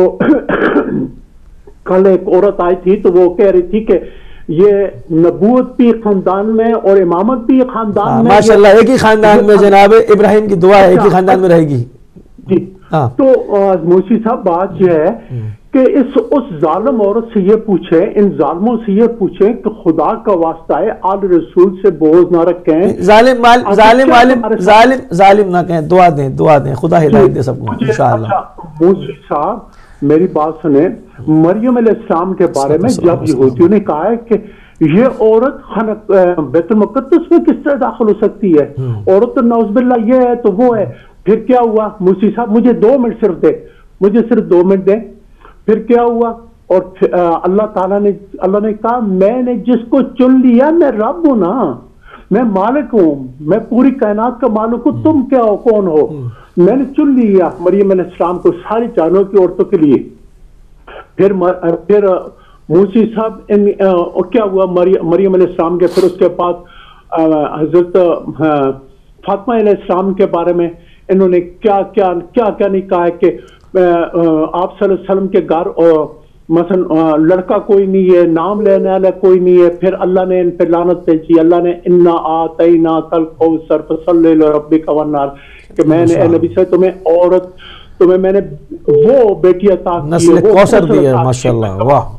Speaker 5: کل ایک عورت آئی تھی تو وہ کہہ رہی تھی کہ یہ نبوت بھی خاندان میں اور امامت بھی خاندان میں،
Speaker 1: ماشاءاللہ ایک ہی خاندان میں، جناب ابراہیم کی دعا ہے ایک ہی خاندان میں رہے گی
Speaker 5: جی۔ تو مفتی صاحب بات یہ ہے کہ اس اس ظالم عورت سے یہ پوچھیں، ان ظالموں سے یہ پوچھیں کہ خدا کا واسطہ ہے آل رسول سے بغض نہ رکھیں،
Speaker 1: ظالم ظالم ظالم ظالم نہ کہیں، دعا دیں دعا دیں، خدا ہدایت دے سب کو انشاءاللہ۔
Speaker 5: مفتی صاحب میری بات سنیں، مریم علیہ السلام کے بارے میں جب یہودیوں نے کہا ہے کہ یہ عورت بیت المقدس میں کس طرح داخل ہو سکتی ہے، عورت تو نعوذ باللہ یہ ہے تو وہ ہے، پھر کیا ہوا؟ مفتی صاحب مجھے دو منٹ صرف دے مجھے صرف دو منٹ دیں پھر کیا ہوا؟ اور اللہ تعالیٰ نے اللہ نے کہا میں نے جس کو چن لیا میں رب ہوں نا، میں مالک ہوں، میں پوری کائنات کا مالک ہوں، تم کیا ہو کون ہو؟ میں نے چن لیا مریم علیہ السلام کو ساری جانوں کی عورتوں کے لیے۔ پھر پھر موسی صاحب کیا ہوا مریم علیہ السلام کے، پھر اس کے بعد حضرت فاطمہ علیہ السلام کے بارے میں انہوں نے کیا کیا کیا کیا نہیں کہا ہے کہ آپ صلی اللہ علیہ وسلم کے گھر مثلا لڑکا کوئی نہیں ہے، نام لینے والا کوئی نہیں ہے، پھر اللہ نے ان پہ لعنت بھیجی، اللہ نے انا آتیناک الکوثر فصلی لربک وانحر، کہ میں نے اے نبی سے تمہیں عورت تمہیں میں نے وہ بیٹی عطا کی
Speaker 1: نسل کوثر دی ہے ماشاءاللہ، واہ۔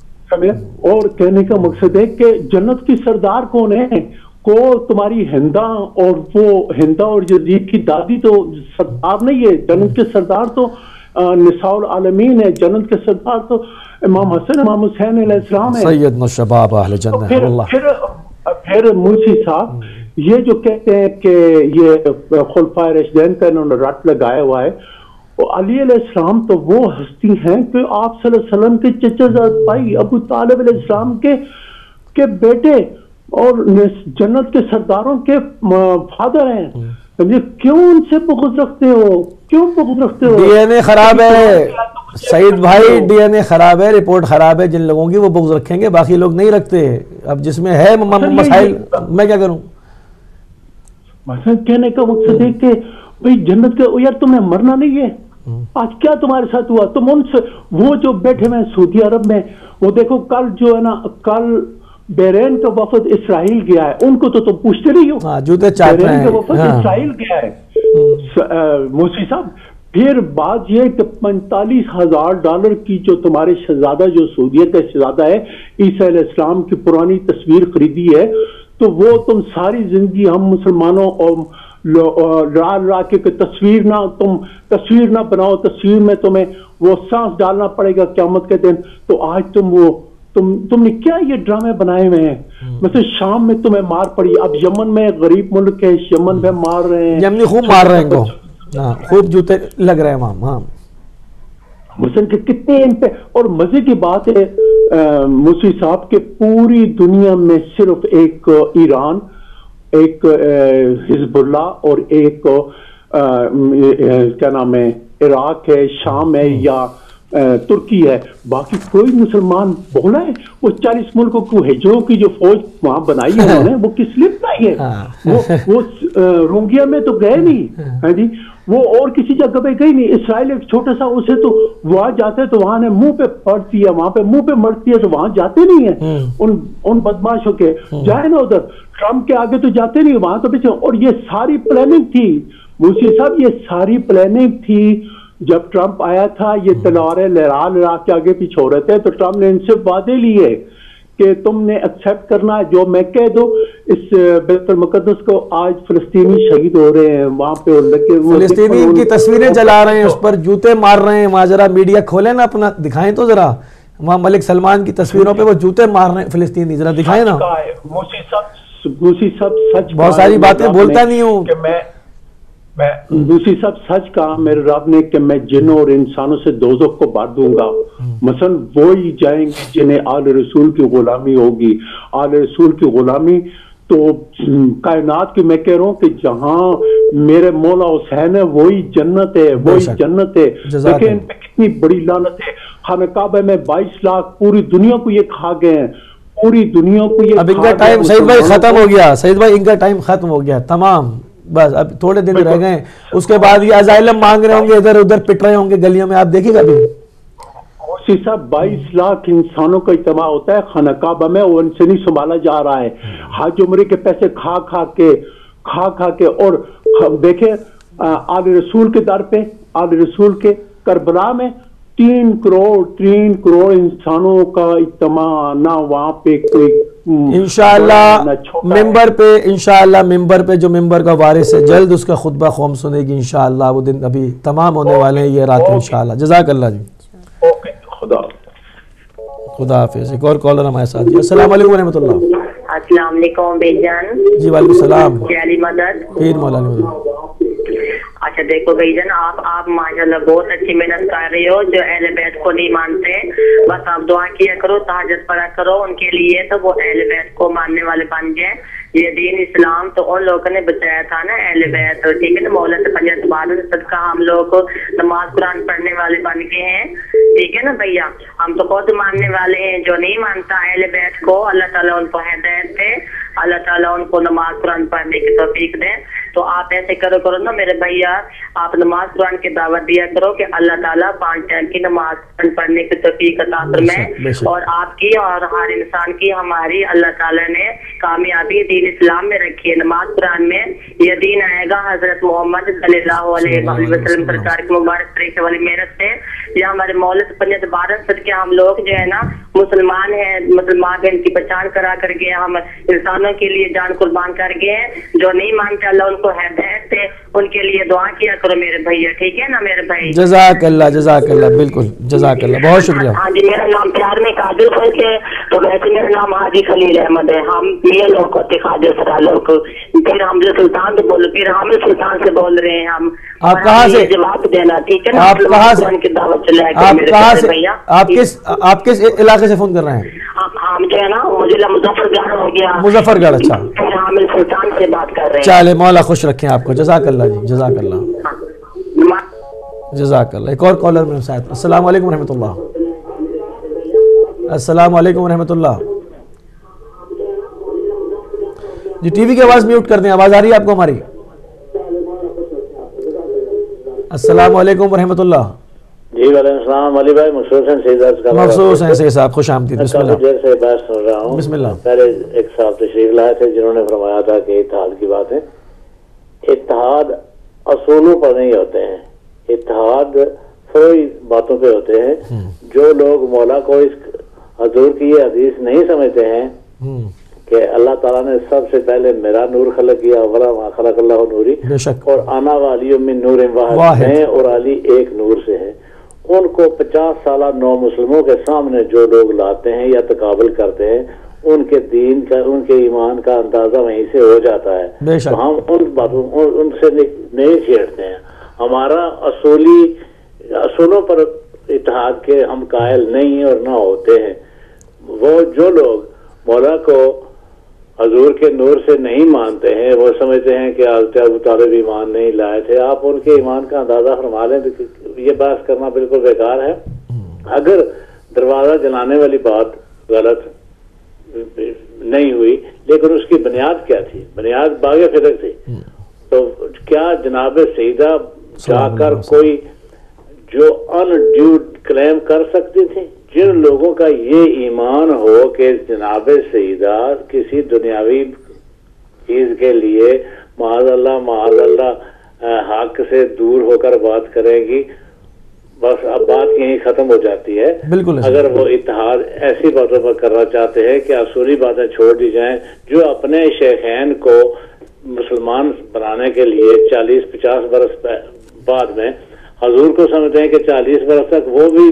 Speaker 5: اور کہنے کا مقصد ہے کہ جنت کی سردار کون ہے؟ کو تمہاری ہندا اور وہ ہندا اور یزید کی دادی تو سردار نہیں ہے، جنت کے سردار تو نساء العالمین ہے، جنت کے سردار تو امام حسن امام حسین علیہ السلام ہے،
Speaker 1: سیدنا شباب اہل جنت۔
Speaker 5: پھر پھر منشی صاحب یہ جو کہتے ہیں کہ یہ خلفائے راشدین کا انہوں نے رٹ لگایا ہوا ہے، علی علیہ السلام تو وہ ہستی ہیں کہ آپ صلی اللہ علیہ وسلم کے چچا زاد بھائی ابو طالب علیہ السلام کے کے بیٹے اور جنت کے سرداروں کے فادر ہیں، کیوں ان سے بغض رکھتے ہو؟ کیوں بغض رکھتے ہو؟
Speaker 1: ڈی این اے خراب ہے سعید بھائی، ڈی این اے خراب ہے، رپورٹ خراب ہے، جن لوگوں کی وہ بغض رکھیں گے، باقی لوگ نہیں رکھتے۔ اب جس میں ہے مسائل میں کیا کروں؟
Speaker 5: مثلا کہنے کا مقصد ہے کہ بھئی جنت کے یار تمہیں مرنا نہیں ہے، آج کیا تمہارے ساتھ ہوا؟ تم ان سے وہ جو بیٹھے ہوئے سعودی عرب میں، وہ دیکھو کل جو ہے نا کل بحرین کا وفد اسرائیل گیا ہے، ان کو تو تم پوچھتے نہیں ہو، بحرین کا وفد اسرائیل گیا ہے موسی صاحب۔ پھر بات یہ کہ پینتالیس ہزار ڈالر کی جو تمہارے شہزادہ جو سعودیت کا شہزادہ ہے عیسیٰ علیہ السلام کی پرانی تصویر خریدی ہے، تو وہ تم ساری زندگی ہم مسلمانوں اور لڑا لڑا کے تصویر نہ تم تصویر نہ بناؤ، تصویر میں تمہیں وہ سانس ڈالنا پڑے گا قیامت کے دن، تو آج تم وہ تم تم نے کیا یہ ڈرامے بنائے ہوئے ہیں؟ مثلا شام میں تمہیں مار پڑی، اب یمن میں غریب ملک ہے، یمن میں مار رہے ہیں،
Speaker 1: یمنی خوب مار رہے ہیں کو، خوب جوتے لگ رہے ہیں وہاں۔ ہاں
Speaker 5: مثلا کہ کتنے ان پہ، اور مزے کی بات ہے موسی صاحب کہ پوری دنیا میں صرف ایک ایران، ایک حزب اللہ اور ایک کیا نام ہے عراق ہے، شام ہے یا ترکی ہے، باقی کوئی مسلمان بولا ہے؟ وہ چالیس ملکوں کو ہجروں کی جو فوج وہاں بنائی ہے انہوں نے، وہ کس لیے بنائی ہے؟ وہ وہ رونگیا میں تو گئے نہیں، ہاں جی،
Speaker 9: وہ اور کسی جگہ پہ گئی نہیں. اسرائیل ایک چھوٹا سا, اسے تو وہاں جاتے تو وہاں نے منہ پہ پڑتی ہے, وہاں پہ منہ پہ مرتی ہے, تو وہاں جاتے نہیں ہیں ان ان بدماشوں کے. جائے نا ادھر, ٹرمپ کے آگے تو جاتے نہیں, وہاں تو پیچھے. اور یہ ساری پلاننگ تھی موسی صاحب, یہ ساری پلاننگ تھی. جب ٹرمپ آیا تھا یہ تلواریں لہرا لہرا کے آگے پیچھے ہو رہے تھے, تو ٹرمپ نے ان سے وعدے لیے کہ تم نے ایکسپٹ کرنا ہے جو میں کہہ دوں. اس بیت المقدس کو آج فلسطینی شہید ہو رہے ہیں, وہاں پہ
Speaker 1: فلسطینی کی تصویریں جلا رہے ہیں, اس پر جوتے مار رہے ہیں. وہاں ذرا میڈیا کھولیں نا اپنا, دکھائیں تو ذرا وہاں ملک سلمان کی تصویروں پہ وہ جوتے مار رہے ہیں فلسطینی, ذرا دکھائیں نا.
Speaker 9: موسی صاحب سچ,
Speaker 1: بہت ساری باتیں بولتا نہیں ہوں
Speaker 9: کہ میں موسی صاحب سچ کہا میرے رب نے کہ میں جنوں اور انسانوں سے دوزخ کو بانٹ دوں گا. مثلا وہی جائیں گے جنہیں آل رسول کی غلامی ہوگی. آل رسول کی غلامی تو کائنات کی, میں کہہ رہا ہوں کہ جہاں میرے مولا حسین ہے وہی جنت ہے, وہی جنت ہے. دیکھیں ان پہ کتنی بڑی لعنت ہے. خانہ کعبہ میں بائیس لاکھ پوری دنیا کو یہ کھا گئے ہیں, پوری دنیا کو یہ.
Speaker 1: اب ان کا ٹائم سعید بھائی ختم ہو گیا, سعید بھائی ان کا ٹائم ختم ہو گیا تمام, بس اب تھوڑے دن رہ گئے. اس کے بعد یہ ازائلم مانگ رہے ہوں گے, ادھر ادھر پٹ رہے ہوں گے گلیوں میں, آپ دیکھیں گا ابھی.
Speaker 9: صاحب بائیس لاکھ انسانوں کا اجتماع ہوتا ہے خانہ کعبہ میں, وہ ان سے نہیں سنبھالا جا رہا ہے. حج عمرے کے پیسے کھا کھا کے کھا کھا کے. اور دیکھیں آل رسول کے در پہ, آل رسول کے کربلا میں تین کروڑ تین کروڑ انسانوں کا اجتماع, نہ وہاں پہ کوئی
Speaker 1: انشاءاللہ ممبر پہ, انشاءاللہ ممبر پہ جو ممبر کا وارث ہے جلد اس کا خطبہ قوم سنے گی انشاءاللہ. وہ دن ابھی تمام ہونے والے ہیں, یہ رات انشاءاللہ. جزاک اللہ جی,
Speaker 9: خدا
Speaker 1: خدا حافظ. ایک اور کالر ہمارے ساتھ. السلام علیکم ورحمۃ اللہ.
Speaker 6: السلام علیکم بھائی جان.
Speaker 1: جی وعلیکم السلام.
Speaker 6: علی مدد
Speaker 1: پیر مولانا مدد.
Speaker 6: اچھا دیکھو بھائی جان, آپ آپ ماشاءاللہ بہت اچھی محنت کر رہے ہو. جو اہل بیت کو نہیں مانتے بس آپ دعا کیا کرو, تہجد پڑھا کرو ان کے لیے, تو وہ اہل بیت کو ماننے والے بن جائیں. یہ دین اسلام تو ان لوگوں نے بچایا تھا نا, اہل بیت, ٹھیک ہے نا. مولا سے پنجاب بعد صدقہ ہم لوگ نماز قرآن پڑھنے والے بن گئے ہیں, ٹھیک ہے نا بھیا. ہم تو بہت ماننے والے ہیں. جو نہیں مانتا اہل بیت کو, اللہ تعالیٰ ان کو ہدایت دے, اللہ تعالیٰ ان کو نماز قرآن پڑھنے کی توفیق دے. تو آپ ایسے کرو کرو نا میرے بھیا, آپ نماز قرآن کی دعوت دیا کرو کہ اللہ تعالیٰ پانچ ٹائم کی نماز پڑھنے کی توفیق عطا فرمائے. اور آپ کی اور ہر انسان کی, ہماری اللہ تعالیٰ نے کامیابی دین اسلام میں رکھی ہے. نماز قرآن میں یہ دین آئے گا حضرت محمد صلی اللہ علیہ وسلم سرکار کی مبارک طریقے والی محنت سے. یہ ہمارے مولا سے پنجت بارہ سد کے ہم لوگ جو ہے نا مسلمان ہیں, مسلمان ان کی پہچان کرا کر گئے, ہم انسانوں کے لیے جان قربان کر گئے ہیں. جو نہیں مانتے اللہ ان کو ہدایت دے, ان کے لیے دعا کیا کرو میرے بھیا, ٹھیک ہے نا میرے بھائی.
Speaker 1: جزاک اللہ, جزاک اللہ, بالکل جزاک اللہ, بہت شکریہ.
Speaker 6: ہاں جی, میرا نام پیار میں قادر خلق ہے, تو ویسے میرا نام حاجی خلیل احمد ہے. ہم یہ لوگ ہوتے خواجہ سرا لوگ, پھر ہم جو سلطان سے بول, پھر ہم سلطان سے بول رہے ہیں. ہم
Speaker 1: آپ کہاں سے
Speaker 6: جواب دینا, ٹھیک ہے نا.
Speaker 1: آپ کہاں سے, آپ کہاں سے, آپ کس آپ کس علاقے سے فون کر رہے ہیں؟
Speaker 6: ہم جو ہے نا ضلع مظفر گڑھ ہو گیا.
Speaker 1: مظفر گڑھ, اچھا.
Speaker 6: ہم سلطان سے بات کر رہے ہیں.
Speaker 1: چلے مولا خوش رکھیں آپ کو. جزاک اللہ جی, جزاک اللہ, جزاک اللہ. ایک اور کالر میرے ساتھ. السلام علیکم ورحمۃ اللہ. السلام علیکم ورحمۃ اللہ. جی ٹی وی کی آواز میوٹ کر دیں, آواز آ رہی ہے آپ کو ہماری؟ السلام علیکم ورحمۃ اللہ.
Speaker 10: جی وعلیکم السلام. علی بھائی مخصوص ہیں سید صاحب.
Speaker 1: مخصوص ہیں سید صاحب, خوش آمدید. بسم اللہ.
Speaker 10: دیر سے بات سن رہا ہوں.
Speaker 1: بسم اللہ.
Speaker 10: پہلے ایک صاحب تشریف لائے تھے جنہوں نے فرمایا تھا کہ اتحاد کی بات ہے. اتحاد اصولوں پر نہیں ہوتے ہیں, اتحاد فروئی باتوں پہ ہوتے ہیں. جو لوگ مولا کو اس حضور کی یہ حدیث نہیں سمجھتے ہیں کہ اللہ تعالیٰ نے سب سے پہلے میرا نور خلق کیا, ولا ما خلق اللہ نوری, اور آنا والی من نور واحد ہیں, اور علی ایک نور سے ہے. ان کو پچاس سالہ نو مسلموں کے سامنے جو لوگ لاتے ہیں یا تقابل کرتے ہیں, ان کے دین کا, ان کے ایمان کا اندازہ وہیں سے ہو جاتا ہے. تو ہم ان باتوں ان سے نہیں چھیڑتے ہیں. ہمارا اصولی اصولوں پر اتحاد کے ہم قائل نہیں ہیں اور نہ ہوتے ہیں. وہ جو لوگ مولا کو حضور کے نور سے نہیں مانتے ہیں, وہ سمجھتے ہیں کہ حضرت ابو طالب ایمان نہیں لائے تھے. آپ ان کے ایمان کا اندازہ فرما لیں تو یہ بحث کرنا بالکل بیکار ہے. اگر دروازہ جلانے والی بات غلط نہیں ہوئی, لیکن اس کی بنیاد کیا تھی؟ بنیاد باغ فدق تھی. تو کیا جناب سیدہ جا کر کوئی جو ان ڈیو کلیم کر سکتی تھی؟ جن لوگوں کا یہ ایمان ہو کہ جناب سیدہ کسی دنیاوی چیز کے لیے معاذ اللہ معاذ اللہ حق سے دور ہو کر بات کریں گی، بس اب بات یہیں ختم ہو جاتی ہے.
Speaker 1: بالکل.
Speaker 10: اگر وہ اتحاد ایسی باتوں پر کرنا چاہتے ہیں کہ اصولی باتیں چھوڑ دی جائیں، جو اپنے شیخین کو مسلمان بنانے کے لیے چالیس پچاس برس بعد میں حضور کو سمجھتے ہیں کہ چالیس برس تک وہ بھی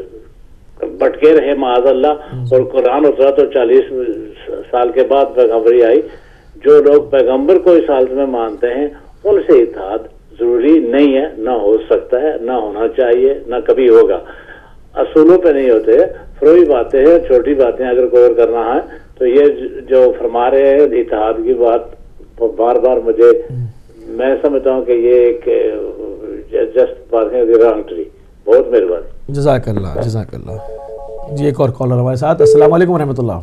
Speaker 10: بٹکے رہے معاذ اللہ، اور قرآن اترا تو چالیس سال کے بعد پیغمبری آئی. جو لوگ پیغمبر کو اس حالت میں مانتے ہیں ان سے اتحاد ضروری نہیں ہے، نہ ہو سکتا ہے، نہ ہونا چاہیے، نہ کبھی ہوگا. اصولوں پہ نہیں ہوتے، فروئی باتیں ہیں، چھوٹی باتیں اگر کور کرنا ہے تو یہ جو فرما رہے ہیں اتحاد کی بات بار بار مجھے میں سمجھتا ہوں کہ یہ ایک جسٹ بات ہے رانگ ٹری. بہت مہربانی.
Speaker 1: جزاک اللہ جزاک اللہ. جی ایک اور کالر ہمارے ساتھ. السلام علیکم ورحمۃ اللہ.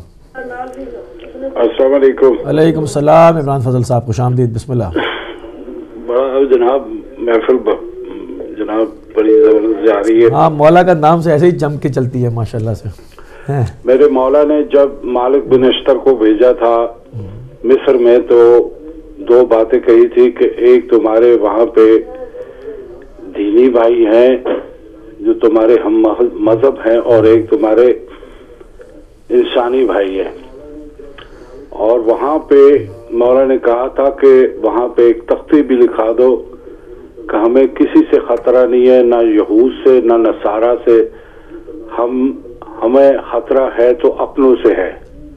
Speaker 11: السلام علیکم.
Speaker 1: وعلیکم السلام. عمران فضل صاحب خوش آمدید. بسم اللہ.
Speaker 11: بڑا جناب محفل جناب بڑی زبردست جا رہی ہے.
Speaker 1: ہاں مولا کا نام سے ایسے ہی جم کے چلتی ہے ماشاءاللہ سے.
Speaker 11: میرے مولا نے جب مالک بن اشتر کو بھیجا تھا مصر میں تو دو باتیں کہی تھی کہ ایک تمہارے وہاں پہ دینی بھائی ہیں جو تمہارے ہم مذہب ہیں، اور ایک تمہارے انسانی بھائی ہیں. اور وہاں پہ مولا نے کہا تھا کہ وہاں پہ ایک تختی بھی لکھا دو کہ ہمیں کسی سے خطرہ نہیں ہے، نہ یہود سے نہ نصارہ سے، ہم ہمیں خطرہ ہے تو اپنوں سے ہے.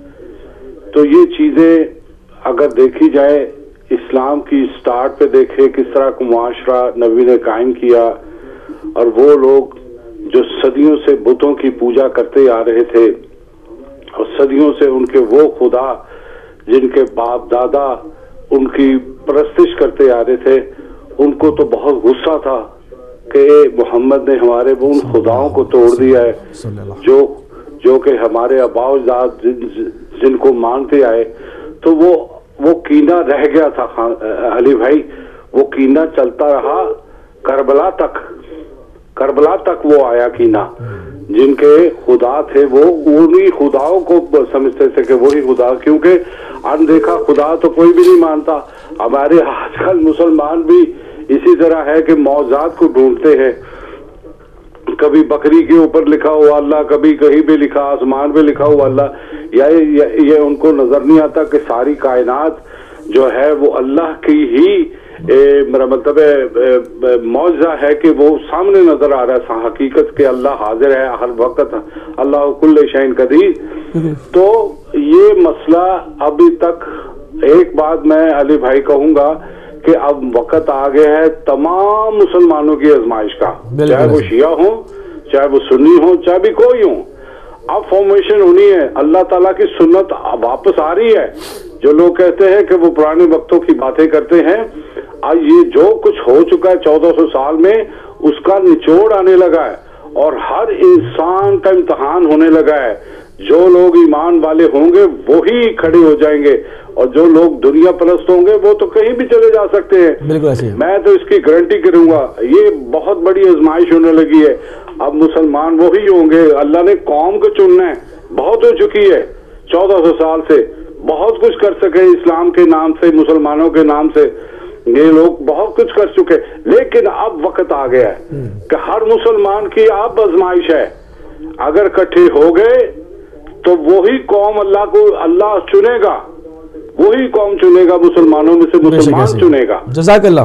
Speaker 11: تو یہ چیزیں اگر دیکھی جائے اسلام کی سٹارٹ پہ دیکھے کس طرح کو معاشرہ نبی نے قائم کیا، اور وہ لوگ جو صدیوں سے بتوں کی پوجا کرتے آ رہے تھے اور صدیوں سے ان کے وہ خدا جن کے باپ دادا ان کی پرستش کرتے آ رہے تھے، ان کو تو بہت غصہ تھا کہ محمد نے ہمارے ان خداؤں کو توڑ دیا ہے جو جو کہ ہمارے آباء و اجداد جن کو مانتے آئے. تو وہ وہ کینہ رہ گیا تھا علی بھائی، وہ کینہ چلتا رہا کربلا تک. کربلا تک وہ آیا کینہ. جن کے خدا تھے وہ انہی خداؤں کو سمجھتے تھے کہ وہی خدا، کیونکہ اندیکھا خدا تو کوئی بھی نہیں مانتا. ہمارے آج کل مسلمان بھی اسی طرح ہے کہ معجزات کو ڈھونڈتے ہیں. کبھی بکری کے اوپر لکھا ہوا اللہ، کبھی کہیں پہ لکھا آسمان پہ لکھا ہوا اللہ. یہ ان کو نظر نہیں آتا کہ ساری کائنات جو ہے وہ اللہ کی ہی میرا مطلب معجزہ ہے کہ وہ سامنے نظر آ رہا ہے. حقیقت کہ اللہ حاضر ہے ہر وقت، اللہ کل شیء قدیر. تو یہ مسئلہ ابھی تک ایک بات میں علی بھائی کہوں گا کہ اب وقت آ گیا ہے تمام مسلمانوں کی آزمائش کا، چاہے وہ شیعہ ہوں، چاہے وہ سنی ہوں، چاہے بھی کوئی ہوں. اب فارمیشن ہونی ہے. اللہ تعالیٰ کی سنت واپس آ رہی ہے. جو لوگ کہتے ہیں کہ وہ پرانے وقتوں کی باتیں کرتے ہیں، آج یہ جو کچھ ہو چکا ہے چودہ سو سال میں اس کا نچوڑ آنے لگا ہے، اور ہر انسان کا امتحان ہونے لگا ہے. جو لوگ ایمان والے ہوں گے وہی کھڑے ہو جائیں گے، اور جو لوگ دنیا پرست ہوں گے وہ تو کہیں بھی چلے جا سکتے ہیں. میں تو اس کی گارنٹی کروں گا. یہ بہت بڑی آزمائش ہونے لگی ہے. اب مسلمان وہی ہوں گے. اللہ نے قوم کو چننا ہے، بہت ہو چکی ہے چودہ سو سال سے. بہت کچھ کر سکے اسلام کے نام سے، مسلمانوں کے نام سے، یہ لوگ بہت کچھ کر چکے. لیکن اب وقت آ گیا ہے کہ ہر مسلمان کی اب آزمائش ہے. اگر اکٹھے ہو گئے تو وہی قوم اللہ کو اللہ چنے گا، وہی قوم چنے گا، مسلمانوں میں سے مسلمان چنے گا.
Speaker 1: جزاک اللہ.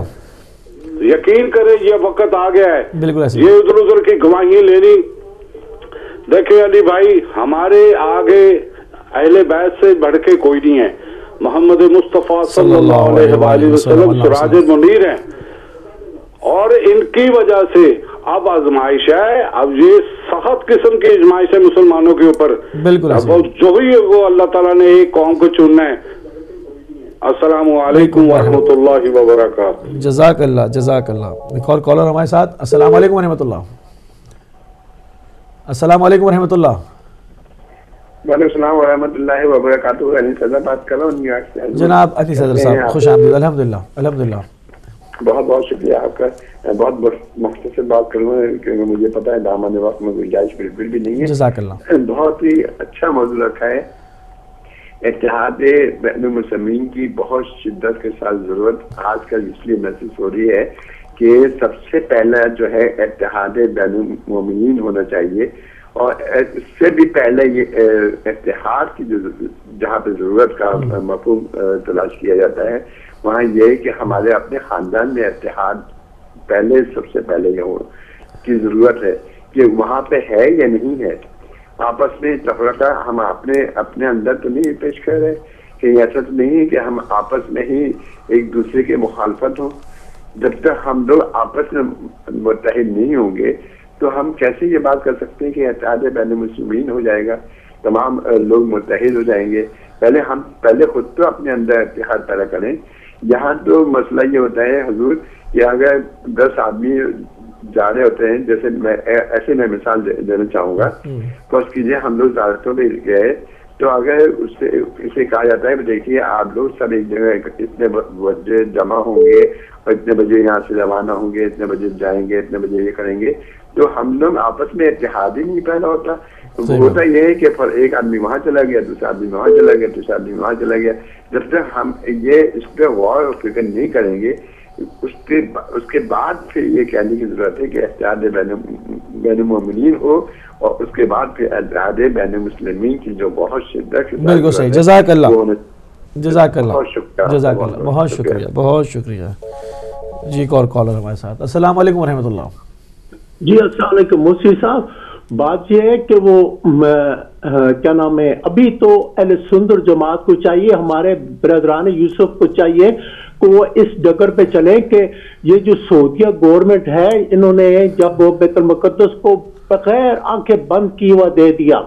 Speaker 11: یقین کریں یہ وقت آ گیا ہے.
Speaker 1: بالکل
Speaker 11: یہ ادھر ادھر کی گواہی لینی. دیکھیں علی بھائی، ہمارے آگے اہل بیت سے بڑھ کے کوئی نہیں ہے. محمد مصطفیٰ صلی اللہ علیہ وآلہ وسلم سراج منیر ہیں، اور ان کی وجہ سے اب آزمائش ہے. اب یہ سخت قسم کی آزمائش ہے مسلمانوں کے اوپر.
Speaker 1: بالکل
Speaker 11: جو ہی وہ اللہ تعالیٰ نے ایک قوم کو چننا ہے. السلام علیکم ورحمۃ اللہ وبرکاتہ.
Speaker 1: جزاک اللہ جزاک اللہ. ایک اور کالر ہمارے ساتھ. السلام علیکم ورحمۃ اللہ. السلام علیکم ورحمۃ اللہ.
Speaker 12: وعلیکم السلام ورحمۃ اللہ وبرکاتہ. علی صدر بات کر رہا ہوں نیو یارک سے.
Speaker 1: جناب علی صدر صاحب خوش آمدید. الحمدللہ الحمدللہ.
Speaker 12: بہت بہت شکریہ آپ کا. بہت مختصر بات کروں گا کیونکہ مجھے پتا ہے دامن وقت میں گنجائش بالکل بھی نہیں ہے.
Speaker 1: جزاک اللہ.
Speaker 12: بہت ہی اچھا موضوع رکھا ہے. اتحاد بین المسلمین کی بہت شدت کے ساتھ ضرورت آج کل اس لیے محسوس ہو رہی ہے کہ سب سے پہلا جو ہے اتحاد بین المومنین ہونا چاہیے, اور اس سے بھی پہلے یہ اتحاد کی جو جہاں پہ ضرورت کا مفہوم تلاش کیا جاتا ہے وہاں یہ کہ ہمارے اپنے خاندان میں اتحاد پہلے سب سے پہلے یہ کی ضرورت ہے کہ وہاں پہ ہے یا نہیں ہے. آپس میں تفرقہ ہم اپنے اپنے اندر تو نہیں پیش کر رہے, کہ ایسا تو نہیں ہے کہ ہم آپس میں ہی ایک دوسرے کے مخالفت ہوں. جب تک ہم لوگ آپس میں متحد نہیں ہوں گے تو ہم کیسے یہ بات کر سکتے ہیں کہ اتحاد بین المسلمین ہو جائے گا, تمام لوگ متحد ہو جائیں گے. پہلے ہم پہلے خود تو اپنے اندر اتحاد پیدا کریں. یہاں تو مسئلہ یہ ہوتا ہے حضور کہ اگر دس آدمی جا رہے ہوتے ہیں, جیسے میں ایسے میں مثال دینا چاہوں گا, فرض کیجیے ہم لوگ زیارتوں میں گئے تو اگر اس سے اسے کہا جاتا ہے دیکھیے آپ لوگ سب ایک جگہ اتنے بجے جمع ہوں گے اور اتنے بجے یہاں سے روانہ ہوں گے, اتنے بجے جائیں گے, اتنے بجے یہ کریں گے, تو ہم لوگ آپس میں اتحاد ہی نہیں پیدا ہوتا. ہوتا یہ ہے کہ ایک آدمی وہاں چلا گیا, دوسرا آدمی وہاں چلا گیا, تیسرا آدمی وہاں چلا گیا. جب تک ہم یہ اس پہ غور و فکر نہیں کریں گے اس کے اس کے بعد پھر یہ کہنے کی ضرورت ہے کہ اتحاد بین المومنین ہو, اور اس کے بعد پھر اتحاد بین المسلمین کی جو بہت شدت.
Speaker 1: بالکل صحیح. جزاک اللہ, جزاک اللہ,
Speaker 12: بہت شکریہ,
Speaker 1: جزاک اللہ, بہت شکریہ, بہت شکریہ. جی ایک اور کالر ہمارے ساتھ. السلام علیکم ورحمۃ اللہ.
Speaker 9: جی السلام علیکم مفتی صاحب. بات یہ ہے کہ وہ کیا نام ہے, ابھی تو اہل سنت جماعت کو چاہیے, ہمارے برادران یوسف کو چاہیے کہ وہ اس ڈگر پہ چلیں کہ یہ جو سعودیہ گورنمنٹ ہے انہوں نے جب وہ بیت المقدس کو بغیر آنکھیں بند کی ہوا دے دیا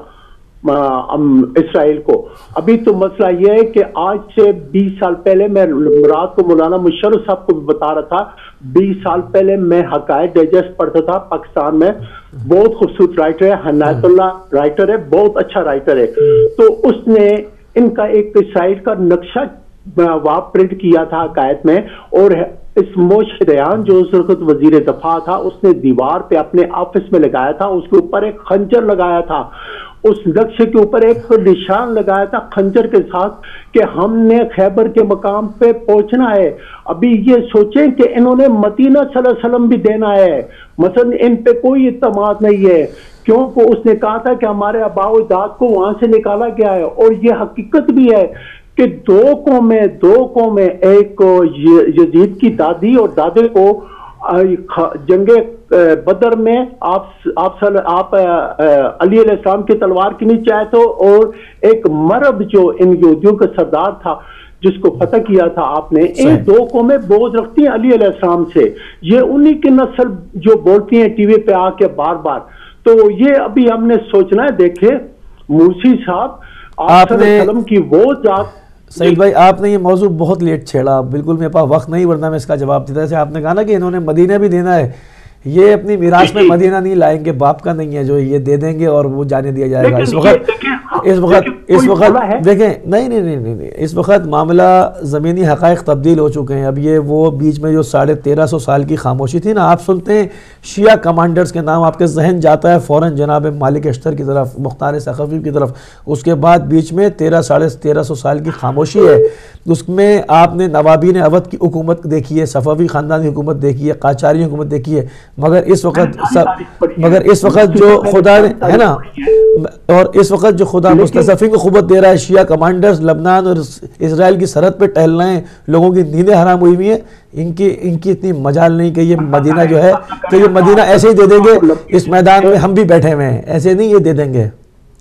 Speaker 9: اسرائیل کو. ابھی تو مسئلہ یہ ہے کہ آج سے بیس سال پہلے میں رات کو مولانا مشرف صاحب کو بتا رہا تھا, بیس سال پہلے میں حقائق ڈائجسٹ پڑھتا تھا پاکستان میں. بہت خوبصورت رائٹر ہے, عنایت اللہ رائٹر ہے, بہت اچھا رائٹر ہے. تو اس نے ان کا ایک سائٹ کا نقشہ وہاں پرنٹ کیا تھا عقائد میں, اور اس موشدیان جو اس وقت وزیر دفاع تھا اس نے دیوار پہ اپنے آفس میں لگایا تھا, اس کے اوپر ایک خنجر لگایا تھا, اس نقشے کے اوپر ایک نشان لگایا تھا خنجر کے ساتھ کہ ہم نے خیبر کے مقام پہ پہنچنا ہے. ابھی یہ سوچیں کہ انہوں نے مدینہ صلی اللہ علیہ وسلم بھی دینا ہے, مثلا ان پہ کوئی اعتماد نہیں ہے, کیونکہ اس نے کہا تھا کہ ہمارے آباء و اجداد کو وہاں سے نکالا گیا ہے. اور یہ حقیقت بھی ہے کہ دو قومیں دو قومیں ایک یزید کی دادی اور دادے کو جنگ بدر میں آپ آپ آپ علی علیہ السلام کی تلوار کے نیچے آئے تو, اور ایک مرب جو ان یہودیوں کا سردار تھا جس کو فتح کیا تھا آپ نے, یہ دو قومیں بغض رکھتی ہیں علی علیہ السلام سے. یہ انہی کی نسل جو بولتی ہیں ٹی وی پہ آ کے بار بار. تو یہ ابھی ہم نے سوچنا ہے. دیکھیں مرسی صاحب آپ نے کی وہ ذات.
Speaker 1: سعید بھائی آپ نے یہ موضوع بہت لیٹ چھیڑا, بالکل میرے پاس وقت نہیں, ورنہ میں اس کا جواب دیتا. جیسے آپ نے کہا نا کہ انہوں نے مدینہ بھی دینا ہے, یہ اپنی میراث میں مدینہ نہیں لائیں گے, باپ کا نہیں ہے جو یہ دے دیں گے اور وہ جانے دیا جائے گا. اس وقت اس وقت اس وقت دیکھیں نہیں نہیں نہیں نہیں اس وقت معاملہ زمینی حقائق تبدیل ہو چکے ہیں. اب یہ وہ بیچ میں جو ساڑھے تیرہ سو سال کی خاموشی تھی نا, آپ سنتے ہیں شیعہ کمانڈرز کے نام, آپ کے ذہن جاتا ہے فوراً جناب مالک اشتر کی طرف, مختار ثقفی کی طرف. اس کے بعد بیچ میں تیرہ ساڑھے تیرہ سو سال کی خاموشی ہے. اس میں آپ نے نوابین اودھ کی حکومت دیکھی ہے, صفوی خاندان کی حکومت دیکھی ہے, قاجاری حکومت دیکھی ہے, مگر اس وقت مگر اس وقت جو خدا ہے نا, اور اس وقت جو خدا مستضعفین کو قوت دے رہا ہے, شیعہ کمانڈرز لبنان اور اسرائیل کی سرحد پہ ٹہل رہے ہیں, لوگوں کی نیندیں حرام ہوئی ہوئی ہیں. ان کی ان کی اتنی مجال نہیں کہ یہ مدینہ جو ہے کہ یہ مدینہ ایسے ہی دے دیں گے, اس میدان میں ہم بھی بیٹھے ہوئے ہیں, ایسے نہیں یہ دے دیں گے.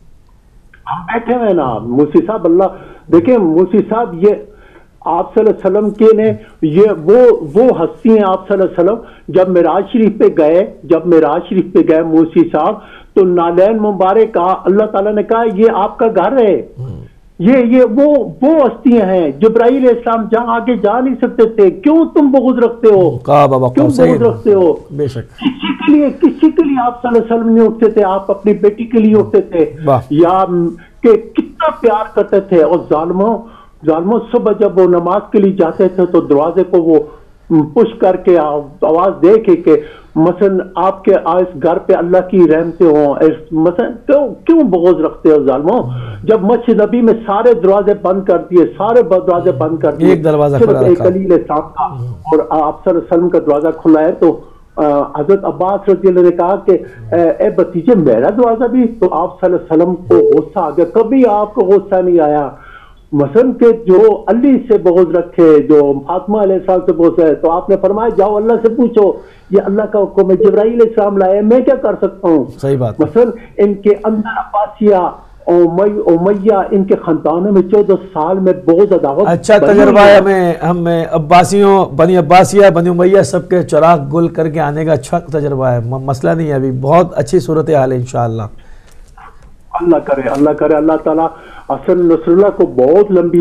Speaker 9: ہم بیٹھے ہوئے نا مرسی صاحب. اللہ دیکھیں مرسی صاحب, یہ آپ صلی اللہ علیہ وسلم کے نے یہ وہ وہ ہستی ہیں. آپ صلی اللہ علیہ وسلم جب معراج شریف پہ گئے جب معراج شریف پہ گئے مرسی صاحب, تو نالین مبارک کہا, اللہ تعالیٰ نے کہا یہ آپ کا گھر ہے. یہ یہ وہ وہ ہستیاں ہیں. جبرائیل علیہ السلام جہاں آگے جا نہیں سکتے تھے, کیوں تم بغض رکھتے ہو, کیوں بغض رکھتے ہو؟
Speaker 1: بے شک
Speaker 9: کسی کے لیے کسی کے لیے آپ صلی اللہ علیہ وسلم نہیں اٹھتے تھے, آپ اپنی بیٹی کے لیے اٹھتے تھے, یا کہ کتنا پیار کرتے تھے. اور ظالموں ظالموں صبح جب وہ نماز کے لیے جاتے تھے تو دروازے کو وہ पुश करके आवाज दे के, के मसलन आपके इस घर पे अल्लाह की रहमतें हों, मसलन क्यों क्यों बुग़्ज़ रखते हो ज़ालिमों? जब मस्जिद नबी में सारे दरवाजे बंद कर दिए, सारे दरवाजे बंद कर दिए,
Speaker 1: एक दरवाजा खुला
Speaker 9: एक खलील साहब का और आप सल्लल्लाहु अलैहि वसल्लम का दरवाजा खुला है, तो हजरत अब्बास रज़ी अल्लाह ने कहा कि ए भतीजे मेरा दरवाजा भी, तो आप सल्लल्लाहु अलैहि वसल्लम को गुस्सा आ गया। कभी आपको गुस्सा नहीं आया मसलन के जो अली से बुग़्ज़ रखे, जो फातिमा अलैहिस्सलाम से बुग़्ज़ है, तो आपने फरमाया जाओ अल्लाह से पूछो, ये अल्लाह का हुक्म है, जिब्राईल अलैहिस्सलाम लाए, मैं क्या कर सकता हूँ?
Speaker 1: सही बात।
Speaker 9: मसलन इनके अंदर अब्बासिया उमैया इनके खानदानों में चौदह साल में बहुत अदावत।
Speaker 1: अच्छा तजर्बा है हमें हमें अब्बासियों, बनी अब्बासिया, बनी उमैया सबके चिराग गुल करके आने का अच्छा तजर्बा है, मसला नहीं है अभी, बहुत अच्छी सूरत हाल है इंशाअल्लाह।
Speaker 9: अल्लाह करे अल्लाह करे अल्लाह ताला हसन नसरुल्लाह को बहुत लंबी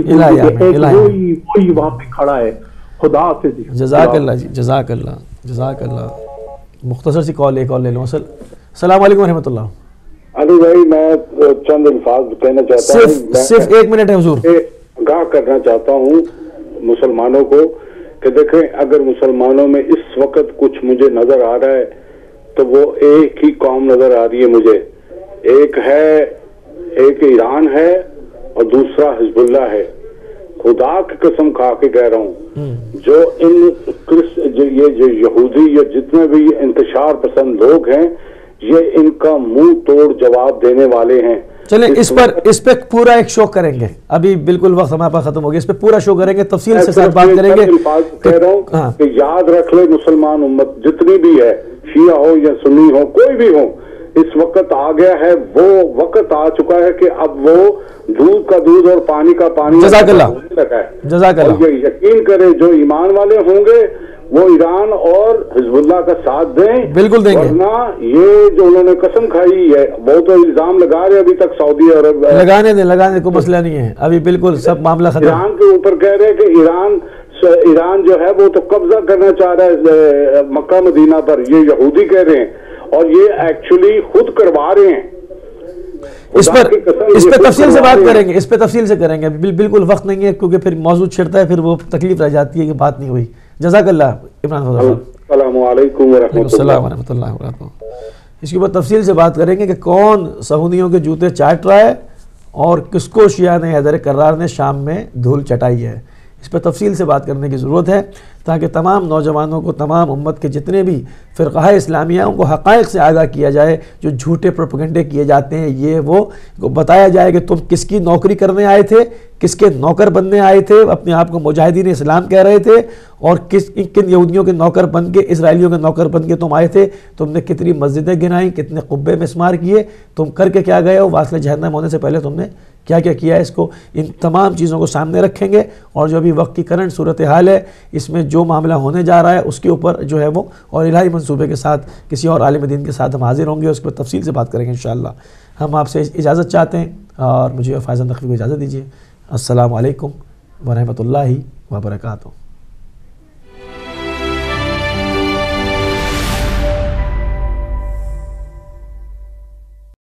Speaker 9: वही वही वहाँ पे खड़ा है। खुदा हाफिज़।
Speaker 1: जज़ाकल्लाह जी, जज़ाकल्लाह जज़ाकल्लाह। मुख्तसर सी कॉल एक और ले लो। अस्सलाम वालेकुम रहमतुल्लाह।
Speaker 11: अली भाई मैं चंद अल्फाज कहना चाहता हूँ,
Speaker 1: सिर्फ एक मिनट है हुजूर।
Speaker 11: आगाह करना चाहता हूँ मुसलमानों को कि देखें, अगर मुसलमानों में इस वक्त कुछ मुझे नजर आ रहा है तो वो एक ही कौम नजर आ रही है मुझे। एक है, एक ईरान है और दूसरा हिजबुल्लाह है। खुदा की कसम खा के कह रहा हूँ, जो इन जो ये जो यहूदी या जितने भी इंतशार पसंद लोग हैं, ये इनका मुंह तोड़ जवाब देने वाले हैं।
Speaker 1: चलें इस पर इस पे पूरा एक शो करेंगे, अभी बिल्कुल वक्त हमारे पास खत्म हो गया, इस पे पूरा शो करेंगे, तफसील से साथ बात करेंगे।
Speaker 11: कह रहा हूँ हाँ। कि याद रख ले मुसलमान उम्मत जितनी भी है, शिया हो या सुन्नी हो, कोई भी हो, इस वक्त आ गया है, वो वक्त आ चुका है कि अब वो दूध का दूध और पानी का पानी
Speaker 1: जज़ाकल्लाह
Speaker 11: लगा है।
Speaker 1: जज़ाकल्लाह।
Speaker 11: ये यकीन करें जो ईमान वाले होंगे वो ईरान और हिजबुल्लाह का साथ दें,
Speaker 1: बिल्कुल देंगे,
Speaker 11: वरना ये जो उन्होंने कसम खाई है, वो तो इल्जाम लगा रहे अभी तक सऊदी अरब।
Speaker 1: लगाने दे लगाने को मसला नहीं है, अभी बिल्कुल सब मामला खत्म।
Speaker 11: ईरान के ऊपर कह रहे हैं कि ईरान ईरान जो है वो तो कब्जा करना चाह रहा है मक्का मदीना पर, ये यहूदी कह रहे हैं और ये एक्चुअली खुद करवा रहे हैं।
Speaker 1: इस पर इस पे तफसील से बात करेंगे, इस पे तफसील से करेंगे, बिल, बिल्कुल वक्त नहीं है क्योंकि फिर मौजूद छिड़ता है, फिर वो तकलीफ रह जाती है कि बात नहीं हुई। जज़ाकल्लाह इमरान साहब।
Speaker 11: अस्सलामु अलैकुम व रहमतुल्लाह व
Speaker 1: बरकातहू। इसके ऊपर तफसील से बात करेंगे कि कौन सऊदियों के जूते चाट रहा है और किसको शिया ने हैदर कर्रार ने शाम में धूल चटाई है। इस पर तफसील से बात करने की ज़रूरत है ताकि तमाम नौजवानों को, तमाम उम्मत के जितने भी फ़िरक़ा इस्लामिया उनको हक़ाइक़ से आगाह किया जाए। जो झूठे प्रोपेगेंडे किए जाते हैं ये वो को बताया जाए कि तुम किसकी नौकरी करने आए थे, किसके नौकर बनने आए थे, अपने आप को मुजाहिदीन इस्लाम कह रहे थे, और किस किन यहूदियों के नौकर बन के, इसराइलियों के नौकर बन के तुम आए थे। तुमने कितनी मस्जिदें गिनाई, कितने कुब्बे मिस्मार किए, तुम करके क्या गए हो, वास्ले जहन्नम होने से पहले तुमने क्या क्या किया है। इसको इन तमाम चीज़ों को सामने रखेंगे और जो अभी वक्त की करंट सूरत हाल है, इसमें जो मामला होने जा रहा है उसके ऊपर जो है वो और इलाही मंसूबे के साथ किसी और आलिम दीन के साथ हम हाजिर होंगे, उस पर तफसील से बात करेंगे इंशाअल्लाह। हम आपसे इजाज़त चाहते हैं और मुझे फैज़ल नक़वी को इजाज़त दीजिए। अस्सलामु अलैकुम व रहमतुल्लाहि व बरकातहू।